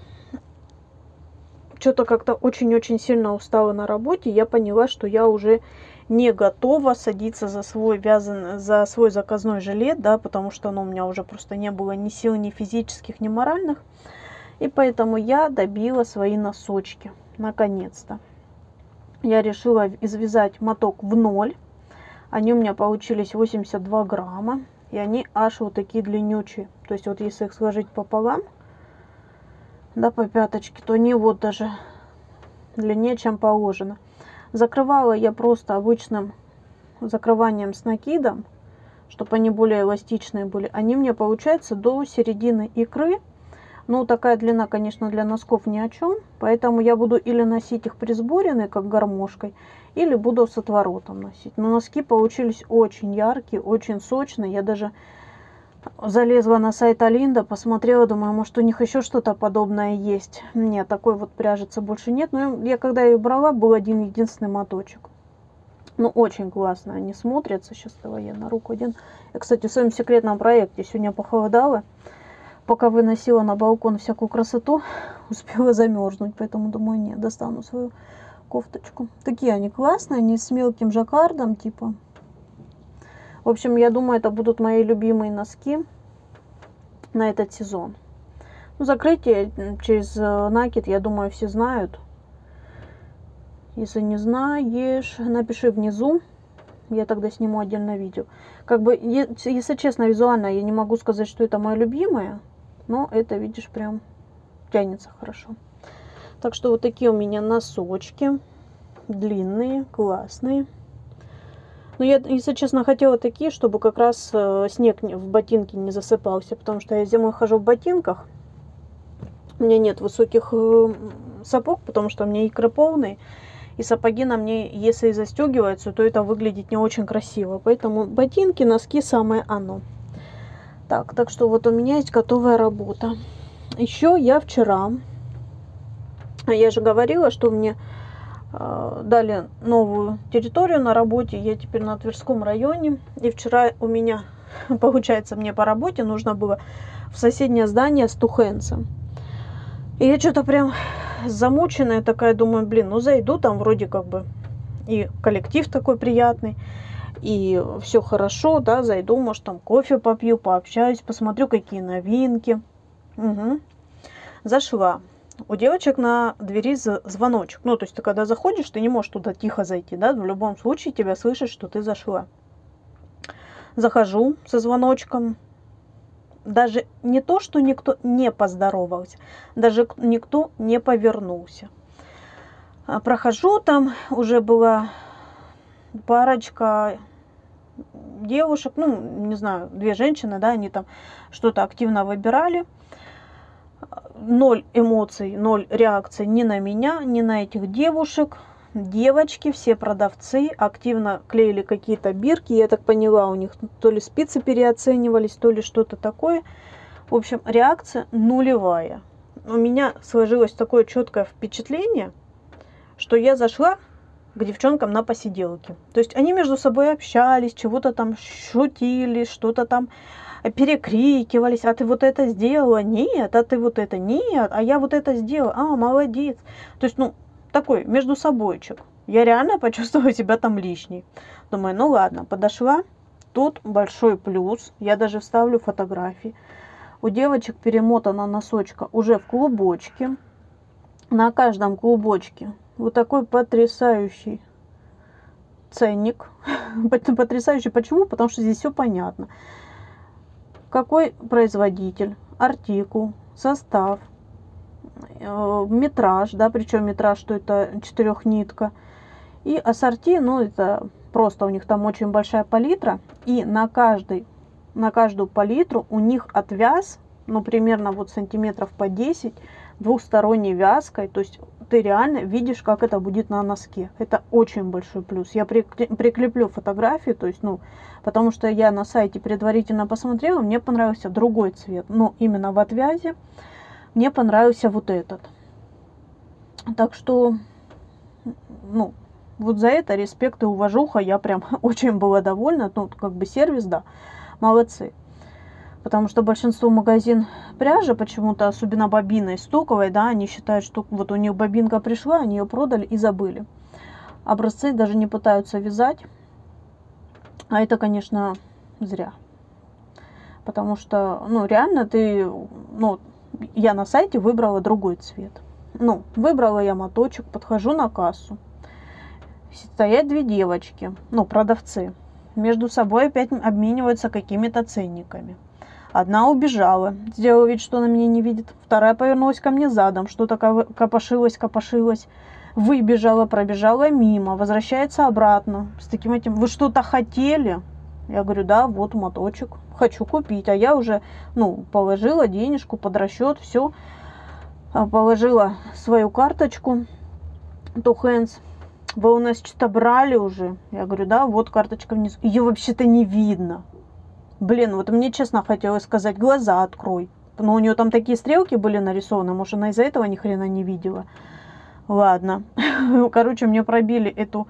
что-то как-то очень-очень сильно устала на работе, я поняла, что я уже не готова садиться за свой вязан, за свой заказной жилет, да, потому что ну, у меня уже просто не было ни сил, ни физических, ни моральных. И поэтому я добила свои носочки, наконец-то. Я решила извязать моток в ноль. Они у меня получились восемьдесят два грамма, и они аж вот такие длиннючие. То есть вот если их сложить пополам, да, по пяточке, то не вот даже длиннее, чем положено. Закрывала я просто обычным закрыванием с накидом. чтобы они более эластичные были. Они мне, получается, до середины икры. Ну, такая длина, конечно, для носков ни о чем. Поэтому я буду или носить их присборенные, как гармошкой, или буду с отворотом носить. Но носки получились очень яркие, очень сочные. Я даже залезла на сайт Алинда, посмотрела, думаю, может, у них еще что-то подобное есть. Нет, такой вот пряжицы больше нет. Но я, когда ее брала, был один единственный моточек. Ну, очень классно они смотрятся. Сейчас давай я на руку один. Я, кстати, в своем секретном проекте сегодня похолодало. Пока выносила на балкон всякую красоту, успела замерзнуть. Поэтому думаю, нет, достану свою кофточку. Такие они классные, они с мелким жаккардом, типа. В общем, я думаю, это будут мои любимые носки на этот сезон. Ну, закрытие через накид, я думаю, все знают. Если не знаешь, напиши внизу. Я тогда сниму отдельное видео. Как бы, если честно, визуально я не могу сказать, что это мое любимое. Но это, видишь, прям тянется хорошо. Так что вот такие у меня носочки. Длинные, классные. Но я, если честно, хотела такие, чтобы как раз снег в ботинке не засыпался. Потому что я зимой хожу в ботинках. У меня нет высоких сапог, потому что у меня икры полные. И сапоги на мне, если и застегиваются, то это выглядит не очень красиво. Поэтому ботинки, носки самое оно. Так, так что вот у меня есть готовая работа. Еще я вчера, я же говорила, что мне э, дали новую территорию на работе. Я теперь на Тверском районе. И вчера у меня, получается, мне по работе нужно было в соседнее здание с Тухенцем. И я что-то прям замученная такая, думаю, блин, ну зайду, там вроде как бы и коллектив такой приятный, и все хорошо, да, зайду, может, там кофе попью, пообщаюсь, посмотрю, какие новинки. Угу. Зашла. У девочек на двери звоночек. Ну, то есть ты когда заходишь, ты не можешь туда тихо зайти, да, в любом случае тебя слышат, что ты зашла. Захожу со звоночком. Даже не то, что никто не поздоровался, даже никто не повернулся. Прохожу, там уже была парочка девушек, ну, не знаю, две женщины, да, они там что-то активно выбирали. Ноль эмоций, ноль реакций ни на меня, ни на этих девушек. Девочки, все продавцы активно клеили какие-то бирки. Я так поняла, у них то ли спицы переоценивались, то ли что-то такое. В общем, реакция нулевая. У меня сложилось такое четкое впечатление, что я зашла к девчонкам на посиделке. То есть они между собой общались, чего-то там шутили, что-то там перекрикивались. А ты вот это сделала? Нет. А ты вот это? Нет. А я вот это сделала? А, молодец. То есть, ну, такой между собойчик. Я реально почувствовала себя там лишней. Думаю, ну ладно, подошла. Тут большой плюс. Я даже вставлю фотографии. У девочек перемотана носочка уже в клубочке. На каждом клубочке вот такой потрясающий ценник. Потрясающий почему? Потому что здесь все понятно. Какой производитель, артикул, состав, метраж, да, причем метраж, что это четырехнитка, и ассорти, ну это просто у них там очень большая палитра, и на каждый, на каждую палитру у них отвяз, ну примерно вот сантиметров по десять, двухсторонней вязкой, то есть ты реально видишь, как это будет на носке. Это очень большой плюс. Я прикреплю фотографии, то есть, ну, потому что я на сайте предварительно посмотрела, мне понравился другой цвет, но именно в отвязе мне понравился вот этот. Так что, ну, вот за это респект и уважуха. Я прям очень была довольна. Ну, как бы сервис, да, молодцы. Потому что большинство магазин пряжи почему-то, особенно бобиной, стоковой, да, они считают, что вот у них бобинка пришла, они ее продали и забыли. Образцы даже не пытаются вязать. А это, конечно, зря. Потому что, ну, реально ты, ну, я на сайте выбрала другой цвет. Ну, выбрала я моточек, подхожу на кассу. Стоят две девочки, ну, продавцы. Между собой опять обмениваются какими-то ценниками. Одна убежала, сделала вид, что она меня не видит. Вторая повернулась ко мне задом, что-то копошилась, копошилась. Выбежала, пробежала мимо, возвращается обратно. С таким этим, вы что-то хотели? Я говорю, да, вот моточек, хочу купить. А я уже, ну, положила денежку под расчет, все. Положила свою карточку. Two Hands. Вы у нас что-то брали уже? Я говорю, да, вот карточка внизу. Ее вообще-то не видно. Блин, вот мне честно хотелось сказать, глаза открой. Но у нее там такие стрелки были нарисованы. Может, она из-за этого ни хрена не видела. Ладно. Короче, мне пробили эту...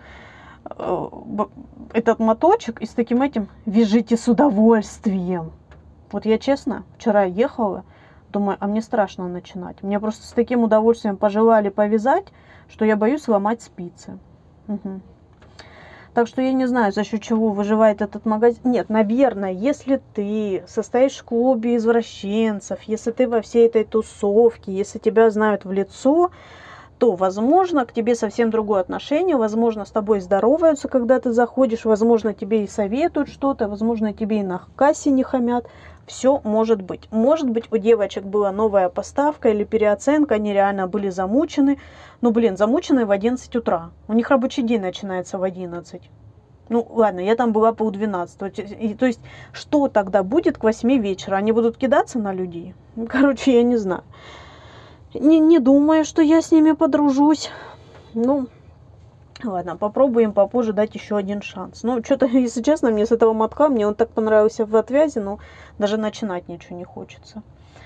этот моточек и с таким этим вяжите с удовольствием. Вот я честно вчера ехала, думаю, а мне страшно начинать. Мне просто с таким удовольствием пожелали повязать, что я боюсь сломать спицы. Угу. Так что я не знаю, за счет чего выживает этот магазин. Нет, наверное, если ты состоишь в клубе извращенцев, если ты во всей этой тусовке, если тебя знают в лицо, то, возможно, к тебе совсем другое отношение, возможно, с тобой здороваются, когда ты заходишь, возможно, тебе и советуют что-то, возможно, тебе и на кассе не хамят. Все может быть. Может быть, у девочек была новая поставка или переоценка, они реально были замучены. Ну, блин, замучены в одиннадцать утра. У них рабочий день начинается в одиннадцать. Ну, ладно, я там была полдвенадцатого. То есть, что тогда будет к восьми вечера? Они будут кидаться на людей? Короче, я не знаю. Не, не думаю, что я с ними подружусь. Ну, ладно, попробуем попозже дать еще один шанс. Ну, что-то, если честно, мне с этого мотка, мне он так понравился в отвязи, но даже начинать ничего не хочется.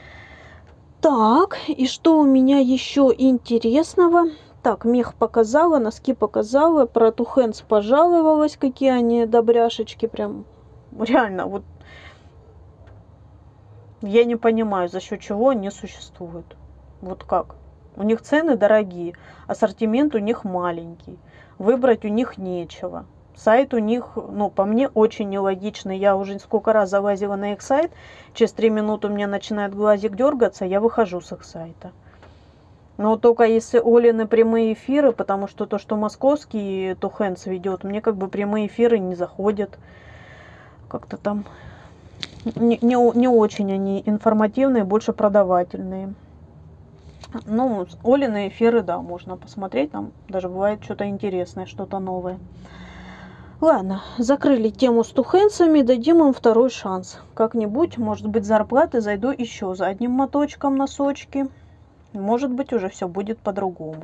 Так, и что у меня еще интересного? Так, мех показала, носки показала, про Two Hands пожаловалась, какие они добряшечки, прям реально, вот я не понимаю, за счет чего они существуют. Вот как? У них цены дорогие, ассортимент у них маленький, выбрать у них нечего. Сайт у них, ну, по мне, очень нелогичный. Я уже сколько раз залазила на их сайт, через три минуты у меня начинает глазик дергаться, я выхожу с их сайта. Но только если Олины прямые эфиры, потому что то, что московский Two Hands ведет, мне как бы прямые эфиры не заходят. Как-то там не, не, не очень они информативные, больше продавательные. Ну, Олины эфиры, да, можно посмотреть, там даже бывает что-то интересное, что-то новое. Ладно, закрыли тему с Two Hands'ами, дадим им второй шанс. Как-нибудь, может быть, зарплаты зайду еще за одним моточком носочки. Может быть, уже все будет по-другому.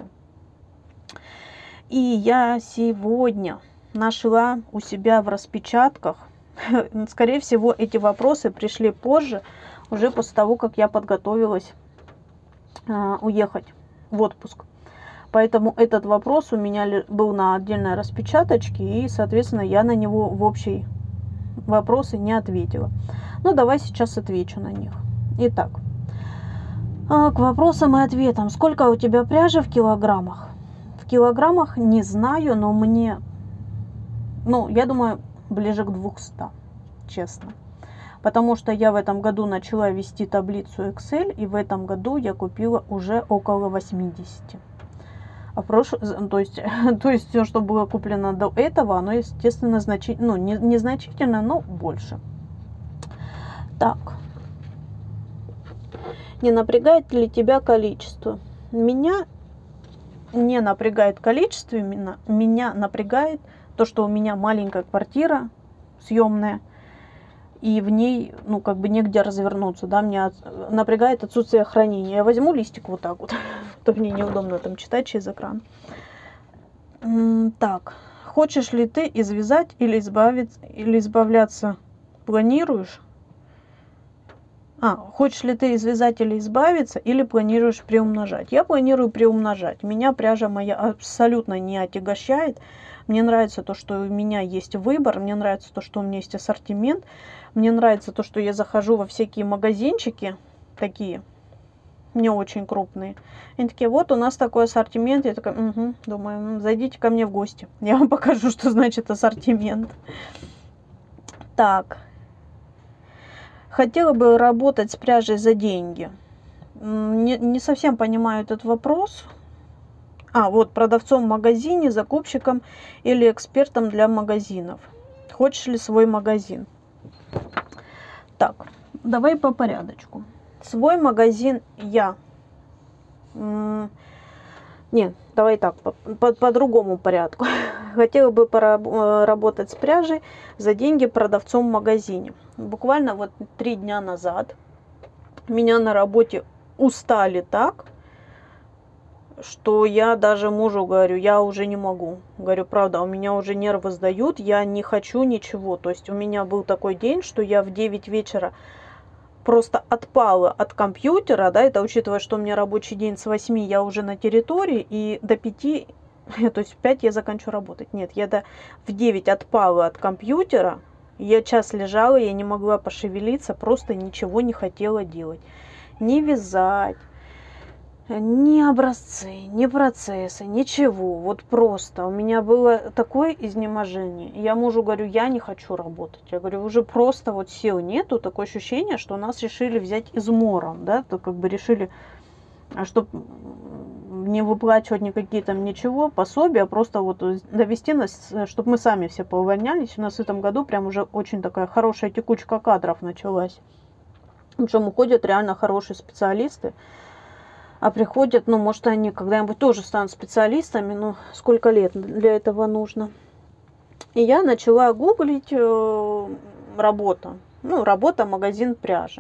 И я сегодня нашла у себя в распечатках, скорее всего, эти вопросы пришли позже, уже после того, как я подготовилась уехать в отпуск. Поэтому этот вопрос у меня был на отдельной распечаточке, и, соответственно, я на него в общие вопросы не ответила. Ну, давай сейчас отвечу на них. Итак, к вопросам и ответам. Сколько у тебя пряжи в килограммах? В килограммах не знаю, но мне, ну, я думаю, ближе к двухстам, честно. Потому что я в этом году начала вести таблицу Excel, и в этом году я купила уже около восьмидесяти. А прош... то есть, то есть все, что было куплено до этого, оно, естественно, значительно, ну, не, незначительно, но больше. Так. Не напрягает ли тебя количество? Меня не напрягает количество, именно меня напрягает то, что у меня маленькая квартира съемная, и в ней, ну, как бы негде развернуться, да, меня напрягает отсутствие хранения. Я возьму листик вот так вот, то мне неудобно там читать через экран. Так, хочешь ли ты извязать или избавиться, или избавляться планируешь? А, хочешь ли ты извязать или избавиться, или планируешь приумножать? Я планирую приумножать. Меня пряжа моя абсолютно не отягощает. Мне нравится то, что у меня есть выбор, мне нравится то, что у меня есть ассортимент, мне нравится то, что я захожу во всякие магазинчики, такие, не очень крупные. Они такие, вот у нас такой ассортимент. Я такая, угу, думаю, зайдите ко мне в гости, я вам покажу, что значит ассортимент. Так. Хотела бы работать с пряжей за деньги. Не, не совсем понимаю этот вопрос. А, вот, продавцом в магазине, закупщиком или экспертом для магазинов. Хочешь ли свой магазин? Так, давай по порядочку. Свой магазин я Нет, давай так, по, по, по другому порядку. Хотела бы поработать с пряжей за деньги продавцом в магазине. Буквально вот три дня назад меня на работе устали так, что я даже мужу говорю, я уже не могу. Говорю, правда, у меня уже нервы сдают, я не хочу ничего. То есть у меня был такой день, что я в девять вечера просто отпала от компьютера, да, это учитывая, что у меня рабочий день с восьми, я уже на территории, и до пяти, то есть в пять я заканчиваю работать. Нет, я до, в девять отпала от компьютера, я час лежала, я не могла пошевелиться, просто ничего не хотела делать. Не вязать, ни образцы, ни процессы, ничего. Вот просто. У меня было такое изнеможение. Я мужу говорю, я не хочу работать. Я говорю, уже просто вот сил нету. Такое ощущение, что нас решили взять измором. Да? То как бы решили, чтобы не выплачивать никакие там ничего, пособия, а просто вот довести нас, чтобы мы сами все поувольнялись. У нас в этом году прям уже очень такая хорошая текучка кадров началась. Причем уходят реально хорошие специалисты. А приходят, ну, может, они когда-нибудь тоже станут специалистами, но сколько лет для этого нужно. И я начала гуглить э, работа. Ну, работа, магазин пряжи.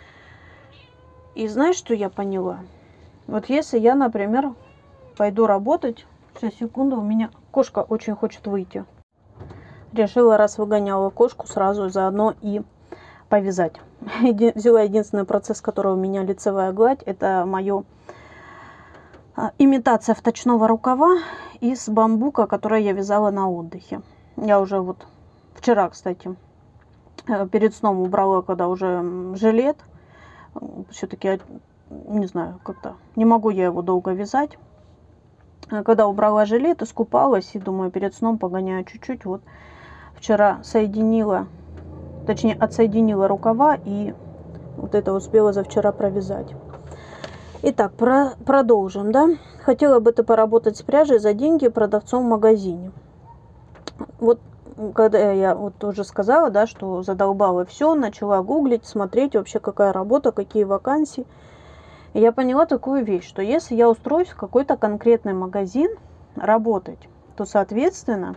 И знаешь, что я поняла? Вот если я, например, пойду работать, сейчас, секунду, у меня кошка очень хочет выйти. Решила, раз выгоняла кошку, сразу заодно и повязать. Взяла единственный процесс, который у меня лицевая гладь, это мое имитация вточного рукава из бамбука, который я вязала на отдыхе. Я уже вот вчера, кстати, перед сном убрала, когда уже жилет. Все-таки, не знаю, как-то не могу я его долго вязать. Когда убрала жилет, искупалась и думаю, перед сном погоняю чуть-чуть. Вот вчера соединила, точнее отсоединила рукава и вот это успела за вчера провязать. Итак, про, продолжим, да. Хотела бы ты поработать с пряжей за деньги продавцом в магазине. Вот когда я вот уже сказала, да, что задолбала все, начала гуглить, смотреть вообще какая работа, какие вакансии. И я поняла такую вещь, что если я устроюсь в какой-то конкретный магазин работать, то, соответственно,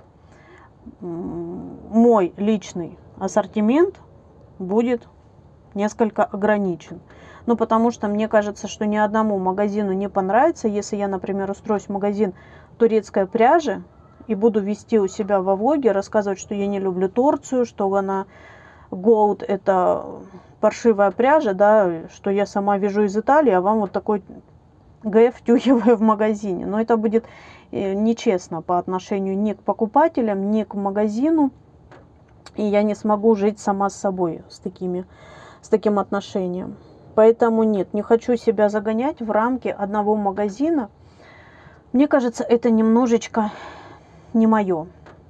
мой личный ассортимент будет несколько ограничен. Ну, потому что мне кажется, что ни одному магазину не понравится, если я, например, устроюсь в магазин турецкой пряжи и буду вести у себя во влоге, рассказывать, что я не люблю Турцию, что она Gold это паршивая пряжа, да, что я сама вяжу из Италии, а вам вот такой гэ втюхиваю в магазине. Но это будет нечестно по отношению ни к покупателям, ни к магазину. И я не смогу жить сама с собой с, такими, с таким отношением. Поэтому нет, не хочу себя загонять в рамки одного магазина. Мне кажется, это немножечко не мое.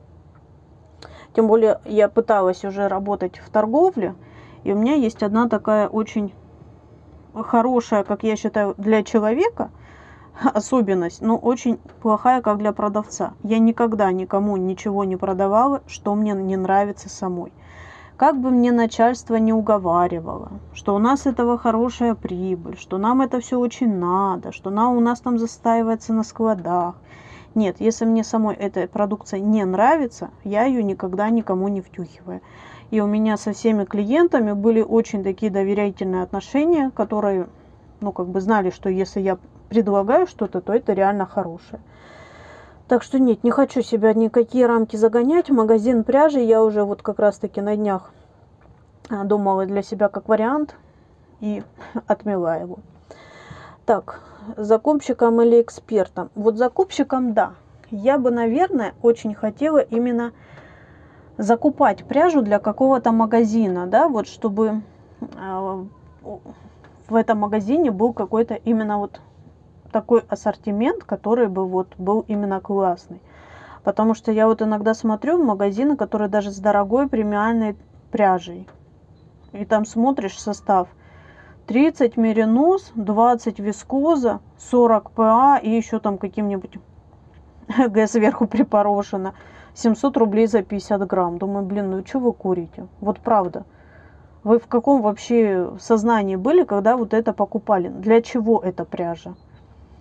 Тем более я пыталась уже работать в торговле. И у меня есть одна такая очень хорошая, как я считаю, для человека особенность, но очень плохая, как для продавца. Я никогда никому ничего не продавала, что мне не нравится самой. Как бы мне начальство не уговаривало, что у нас этого хорошая прибыль, что нам это все очень надо, что нам, у нас там застаивается на складах. Нет, если мне самой эта продукция не нравится, я ее никогда никому не втюхиваю. И у меня со всеми клиентами были очень такие доверительные отношения, которые, ну, как бы знали, что если я предлагаю что-то, то это реально хорошее. Так что нет, не хочу себя никакие рамки загонять. Магазин пряжи я уже вот как раз таки на днях думала для себя как вариант и отмела его. Так, закупщиком или экспертом? Вот закупщиком, да. Я бы, наверное, очень хотела именно закупать пряжу для какого-то магазина, да, вот чтобы э, в этом магазине был какой-то именно вот такой ассортимент, который бы вот был именно классный. Потому что я вот иногда смотрю в магазины, которые даже с дорогой премиальной пряжей. И там смотришь состав: тридцать меринос, двадцать вискоза, сорок ПА и еще там каким-нибудь г сверху припорошено. семьсот рублей за пятьдесят грамм. Думаю, блин, ну что вы курите? Вот правда. Вы в каком вообще сознании были, когда вот это покупали? Для чего эта пряжа?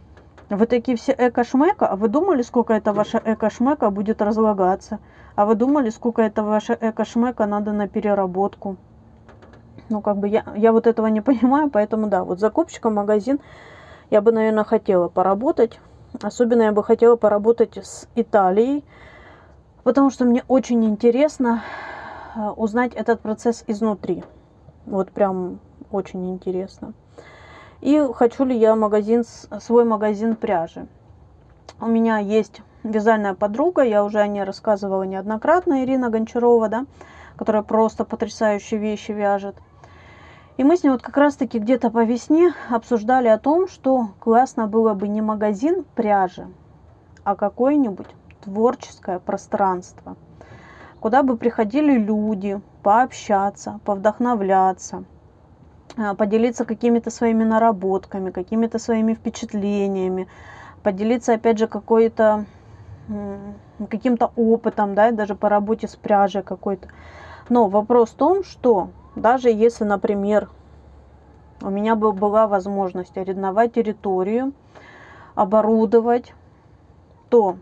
Вы такие все эко-шмека, а вы думали, сколько это ваша эко-шмека будет разлагаться? А вы думали, сколько это ваша эко-шмека надо на переработку? Ну, как бы я, я вот этого не понимаю, поэтому да, вот закупщиком магазин я бы, наверное, хотела поработать. Особенно я бы хотела поработать с Италией, потому что мне очень интересно узнать этот процесс изнутри. Вот прям очень интересно. И хочу ли я магазин, свой магазин пряжи. У меня есть вязальная подруга, я уже о ней рассказывала неоднократно, Ирина Гончарова, да, которая просто потрясающие вещи вяжет. И мы с ней вот как раз-таки где-то по весне обсуждали о том, что классно было бы не магазин пряжи, а какое-нибудь творческое пространство, куда бы приходили люди пообщаться, повдохновляться, поделиться какими-то своими наработками, какими-то своими впечатлениями, поделиться, опять же, какой-то каким-то опытом, да, даже по работе с пряжей какой-то. Но вопрос в том, что даже если, например, у меня бы была возможность арендовать территорию, оборудовать, то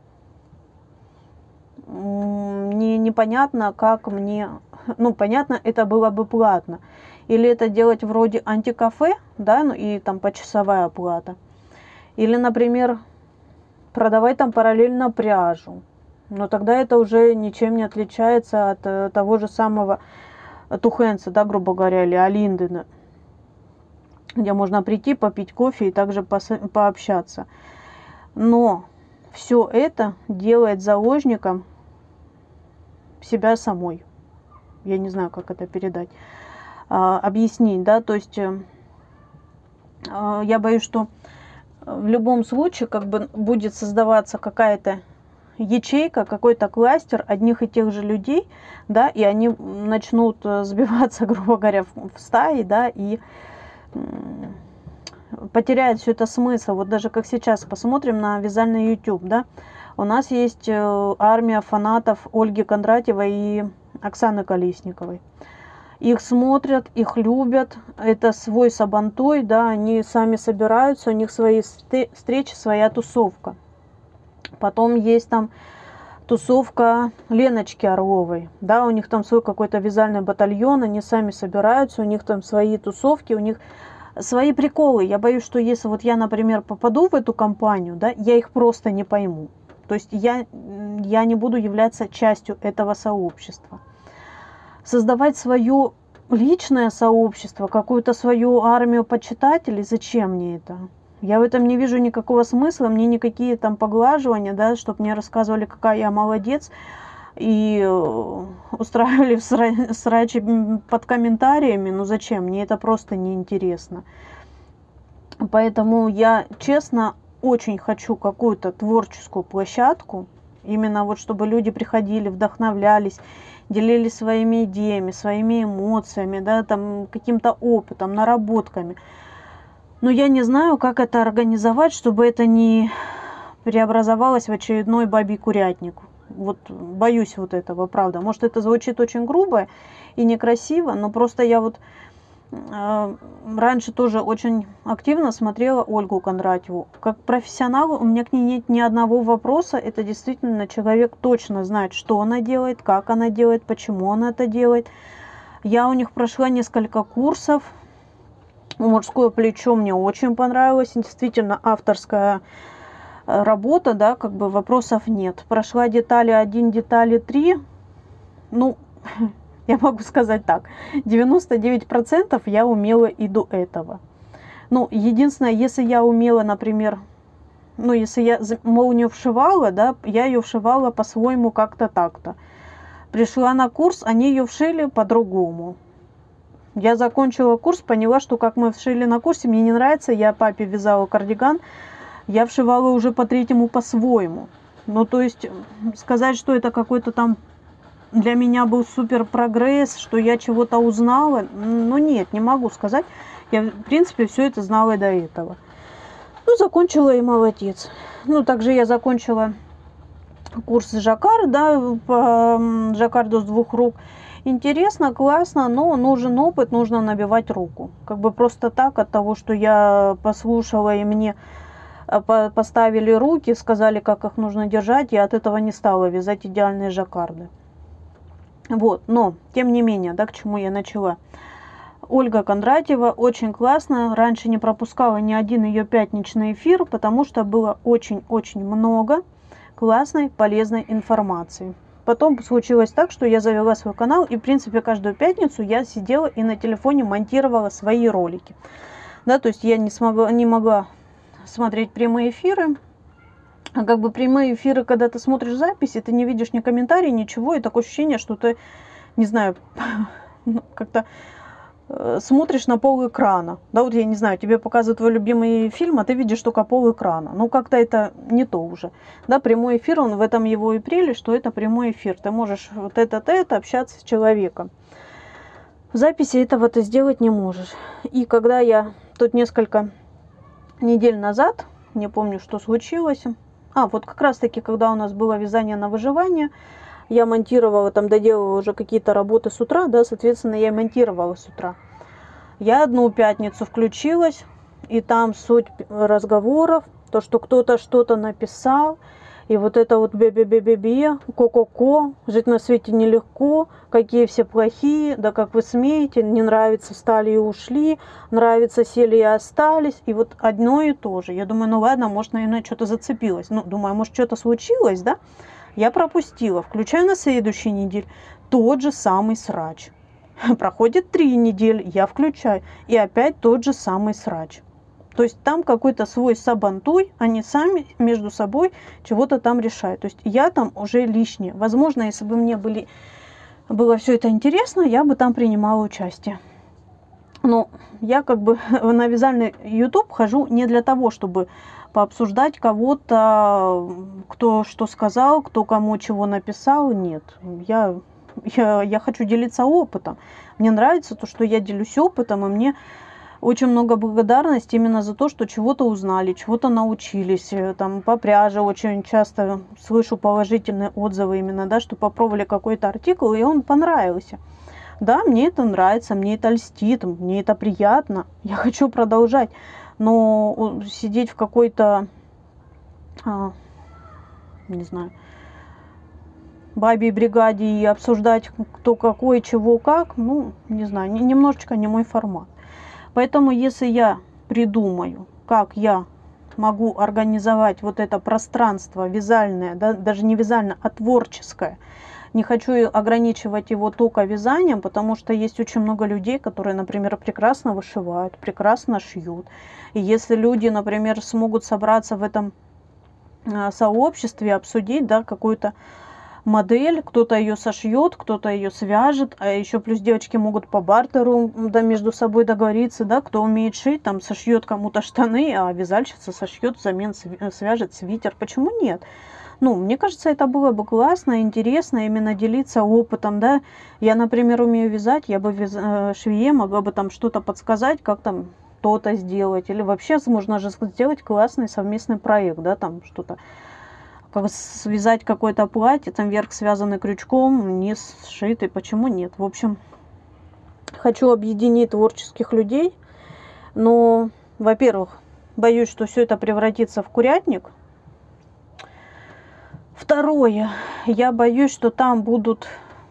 мне непонятно, как мне, ну, понятно, это было бы платно. Или это делать вроде антикафе, да, ну и там почасовая оплата. Или, например, продавать там параллельно пряжу. Но тогда это уже ничем не отличается от э, того же самого Тухенца, да, грубо говоря, или Алиндена, где можно прийти, попить кофе и также пообщаться. Но все это делает заложником себя самой. Я не знаю, как это передать. Объяснить, да, то есть э, я боюсь, что в любом случае как бы будет создаваться какая-то ячейка, какой-то кластер одних и тех же людей, да, и они начнут сбиваться, грубо говоря, в, в стаи, да, и потеряет все это смысл. Вот даже как сейчас посмотрим на вязальный YouTube, да, у нас есть армия фанатов Ольги Кондратьевой и Оксаны Колесниковой. Их смотрят, их любят, это свой сабантуй, да, они сами собираются, у них свои встречи, своя тусовка. Потом есть там тусовка Леночки Орловой, да, у них там свой какой-то вязальный батальон, они сами собираются, у них там свои тусовки, у них свои приколы. Я боюсь, что если вот я, например, попаду в эту компанию, да, я их просто не пойму. То есть я, я не буду являться частью этого сообщества. Создавать свое личное сообщество, какую-то свою армию почитателей, зачем мне это? Я в этом не вижу никакого смысла, мне никакие там поглаживания, да, чтобы мне рассказывали, какая я молодец, и устраивали срачи под комментариями, ну зачем? Мне это просто неинтересно. Поэтому я, честно, очень хочу какую-то творческую площадку, именно вот чтобы люди приходили, вдохновлялись, делились своими идеями, своими эмоциями, да, там каким-то опытом, наработками. Но я не знаю, как это организовать, чтобы это не преобразовалось в очередной бабий курятник. Вот боюсь вот этого, правда. Может, это звучит очень грубо и некрасиво, но просто я вот э, раньше тоже очень активно смотрела Ольгу Кондратьеву. Как профессионал у меня к ней нет ни одного вопроса. Это действительно человек точно знает, что она делает, как она делает, почему она это делает. Я у них прошла несколько курсов. Мужское плечо мне очень понравилось. Действительно, авторская работа, да, как бы вопросов нет. Прошла детали один, детали три. Ну, я могу сказать так. девяносто девять процентов я умела и до этого. Ну, единственное, если я умела, например, ну, если я молнию вшивала, да, я ее вшивала по-своему как-то так-то. Пришла на курс, они ее вшили по-другому. Я закончила курс, поняла, что как мы вшили на курсе, мне не нравится. Я папе вязала кардиган, я вшивала уже по третьему по-своему. Ну, то есть, сказать, что это какой-то там для меня был супер прогресс, что я чего-то узнала, ну, нет, не могу сказать. Я, в принципе, все это знала и до этого. Ну, закончила и молодец. Ну, также я закончила курс жаккард, да, по жаккарду с двух рук. Интересно, классно, но нужен опыт, нужно набивать руку. Как бы просто так, от того, что я послушала и мне поставили руки, сказали, как их нужно держать, я от этого не стала вязать идеальные жаккарды. Вот, но, тем не менее, да, к чему я начала. Ольга Кондратьева очень классно, раньше не пропускала ни один ее пятничный эфир, потому что было очень-очень много классной, полезной информации. Потом случилось так, что я завела свой канал, и, в принципе, каждую пятницу я сидела и на телефоне монтировала свои ролики. Да, то есть я не смогла, не могла смотреть прямые эфиры. А как бы прямые эфиры, когда ты смотришь записи, ты не видишь ни комментариев, ничего, и такое ощущение, что ты, не знаю, как-то смотришь на пол экрана. Да, вот я не знаю, тебе показывают твой любимый фильм, а ты видишь только пол экрана. Ну, как-то это не то уже. Да, прямой эфир, он в этом его и прелесть, что это прямой эфир. Ты можешь вот это-то общаться с человеком. В записи этого ты сделать не можешь. И когда я тут несколько недель назад, не помню, что случилось. А, вот как раз-таки, когда у нас было вязание на выживание, я монтировала, там доделала уже какие-то работы с утра, да, соответственно, я монтировала с утра. Я одну пятницу включилась, и там суть разговоров, то, что кто-то что-то написал, и вот это вот бе-бе-бе-бе-бе, ко-ко-ко, жить на свете нелегко, какие все плохие, да как вы смеете, не нравится, встали и ушли, нравится, сели и остались, и вот одно и то же. Я думаю, ну ладно, может, наверное, что-то зацепилось, ну, думаю, может, что-то случилось, да? Я пропустила, включаю на следующей неделе, тот же самый срач. Проходит три недели, я включаю, и опять тот же самый срач. То есть там какой-то свой сабантуй, они сами между собой чего-то там решают. То есть я там уже лишняя. Возможно, если бы мне были, было все это интересно, я бы там принимала участие. Но я как бы на вязальный YouTube хожу не для того, чтобы пообсуждать кого-то, кто что сказал, кто кому чего написал. Нет, я, я, я хочу делиться опытом. Мне нравится то, что я делюсь опытом, и мне очень много благодарности именно за то, что чего-то узнали, чего-то научились. Там по пряже очень часто слышу положительные отзывы именно, да, что попробовали какой-то артикул, и он понравился. Да, мне это нравится, мне это льстит, мне это приятно, я хочу продолжать. Но сидеть в какой-то, а, не знаю, бабьей бригаде и обсуждать, кто какой, чего, как, ну, не знаю, немножечко не мой формат. Поэтому, если я придумаю, как я могу организовать вот это пространство вязальное, да, даже не вязальное, а творческое, не хочу ограничивать его только вязанием, потому что есть очень много людей, которые, например, прекрасно вышивают, прекрасно шьют. И если люди, например, смогут собраться в этом сообществе, обсудить, да, какую-то модель, кто-то ее сошьет, кто-то ее свяжет, а еще плюс девочки могут по бартеру, да, между собой договориться, да, кто умеет шить, там сошьет кому-то штаны, а вязальщица сошьет взамен, свяжет свитер. Почему нет? Ну, мне кажется, это было бы классно, интересно именно делиться опытом, да. Я, например, умею вязать, я бы вяз... швее могла бы там что-то подсказать, как там то-то сделать, или вообще можно же сделать классный совместный проект, да, там что-то. Как связать какое-то платье, там верх связанный крючком, низ сшитый, почему нет? В общем, хочу объединить творческих людей, но, во-первых, боюсь, что все это превратится в курятник. Второе, я боюсь, что там будут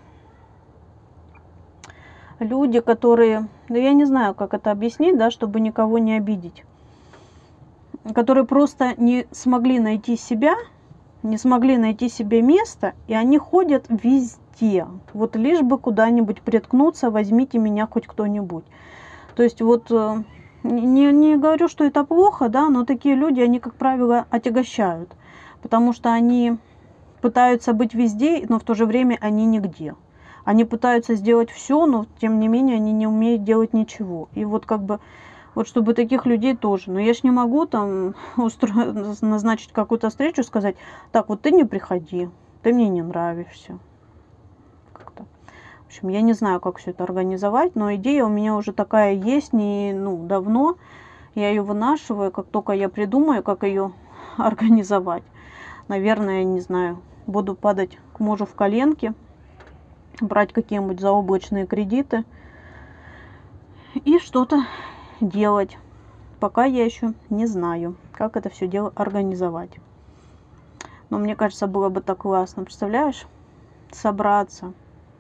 люди, которые, да я не знаю, как это объяснить, да, чтобы никого не обидеть, которые просто не смогли найти себя, не смогли найти себе место, и они ходят везде. Вот лишь бы куда-нибудь приткнуться, возьмите меня хоть кто-нибудь. То есть вот не, не говорю, что это плохо, да, но такие люди, они, как правило, отягощают, потому что они пытаются быть везде, но в то же время они нигде. Они пытаются сделать все, но тем не менее они не умеют делать ничего. И вот как бы, вот чтобы таких людей тоже. Но я ж не могу там устроить, назначить какую-то встречу, сказать, так, вот ты не приходи, ты мне не нравишься. Как-то. В общем, я не знаю, как все это организовать, но идея у меня уже такая есть, не, ну, давно. Я ее вынашиваю, как только я придумаю, как ее организовать. Наверное, не знаю, буду падать к мужу в коленки, брать какие-нибудь заоблачные кредиты и что-то делать. Пока я еще не знаю, как как это все дело организовать. Но мне кажется, было бы так классно, представляешь, собраться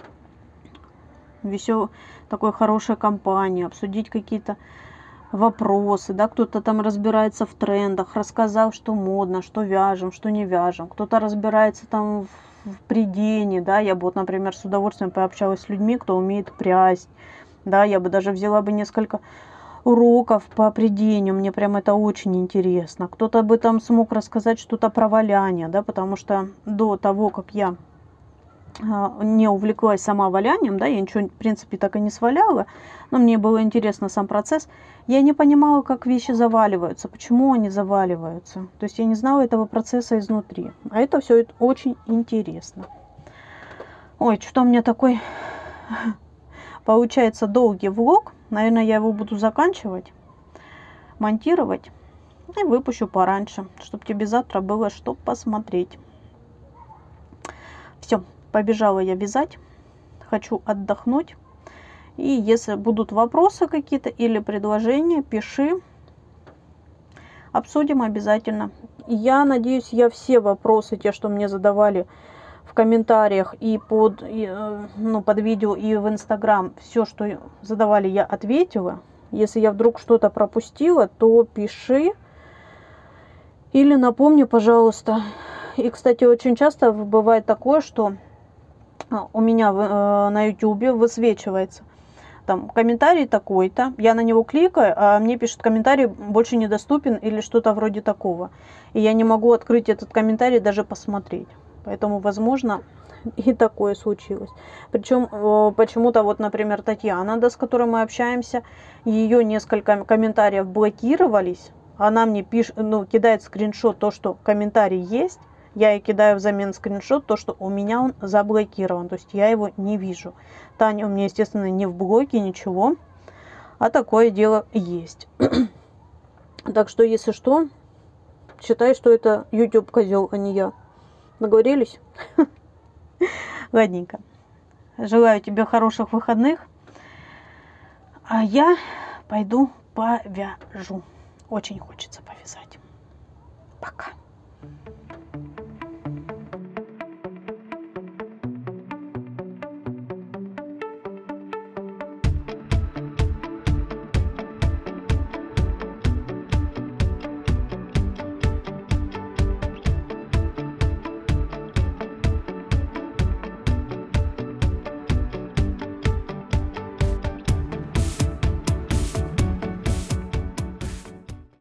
весел такой хорошей компании, обсудить какие-то вопросы, да, кто-то там разбирается в трендах, рассказал, что модно, что вяжем, что не вяжем, кто-то разбирается там в, в прядении, да, я бы вот, например, с удовольствием пообщалась с людьми, кто умеет прясть, да, я бы даже взяла бы несколько уроков по прядению, мне прям это очень интересно, кто-то бы там смог рассказать что-то про валяние, да, потому что до того, как я не увлеклась сама валянием, да, я ничего, в принципе, так и не сваляла, но мне было интересно сам процесс. Я не понимала, как вещи заваливаются, почему они заваливаются. То есть я не знала этого процесса изнутри. А это все очень интересно. Ой, что-то у меня такой получается долгий влог. Наверное, я его буду заканчивать, монтировать и выпущу пораньше, чтобы тебе завтра было что посмотреть. Все. Побежала я вязать, хочу отдохнуть. И если будут вопросы какие-то или предложения, пиши, обсудим обязательно. Я надеюсь, я все вопросы, те, что мне задавали в комментариях и под, и, ну, под видео и в Инстаграм, все, что задавали, я ответила. Если я вдруг что-то пропустила, то пиши или напомни, пожалуйста. И, кстати, очень часто бывает такое, что у меня в, на ютубе высвечивается там комментарий такой-то, я на него кликаю, а мне пишут комментарий больше недоступен или что-то вроде такого. И я не могу открыть этот комментарий, даже посмотреть. Поэтому, возможно, и такое случилось. Причем почему-то вот, например, Татьяна, да, с которой мы общаемся, ее несколько комментариев блокировались. Она мне пишет, ну, кидает скриншот, то, что комментарий есть. Я ей кидаю взамен скриншот, то, что у меня он заблокирован. То есть я его не вижу. Таня у меня, естественно, не в блоке, ничего. А такое дело есть. Так что, если что, считай, что это YouTube козел, а не я. Договорились? Ладненько. Желаю тебе хороших выходных. А я пойду повяжу. Очень хочется повязать. Пока.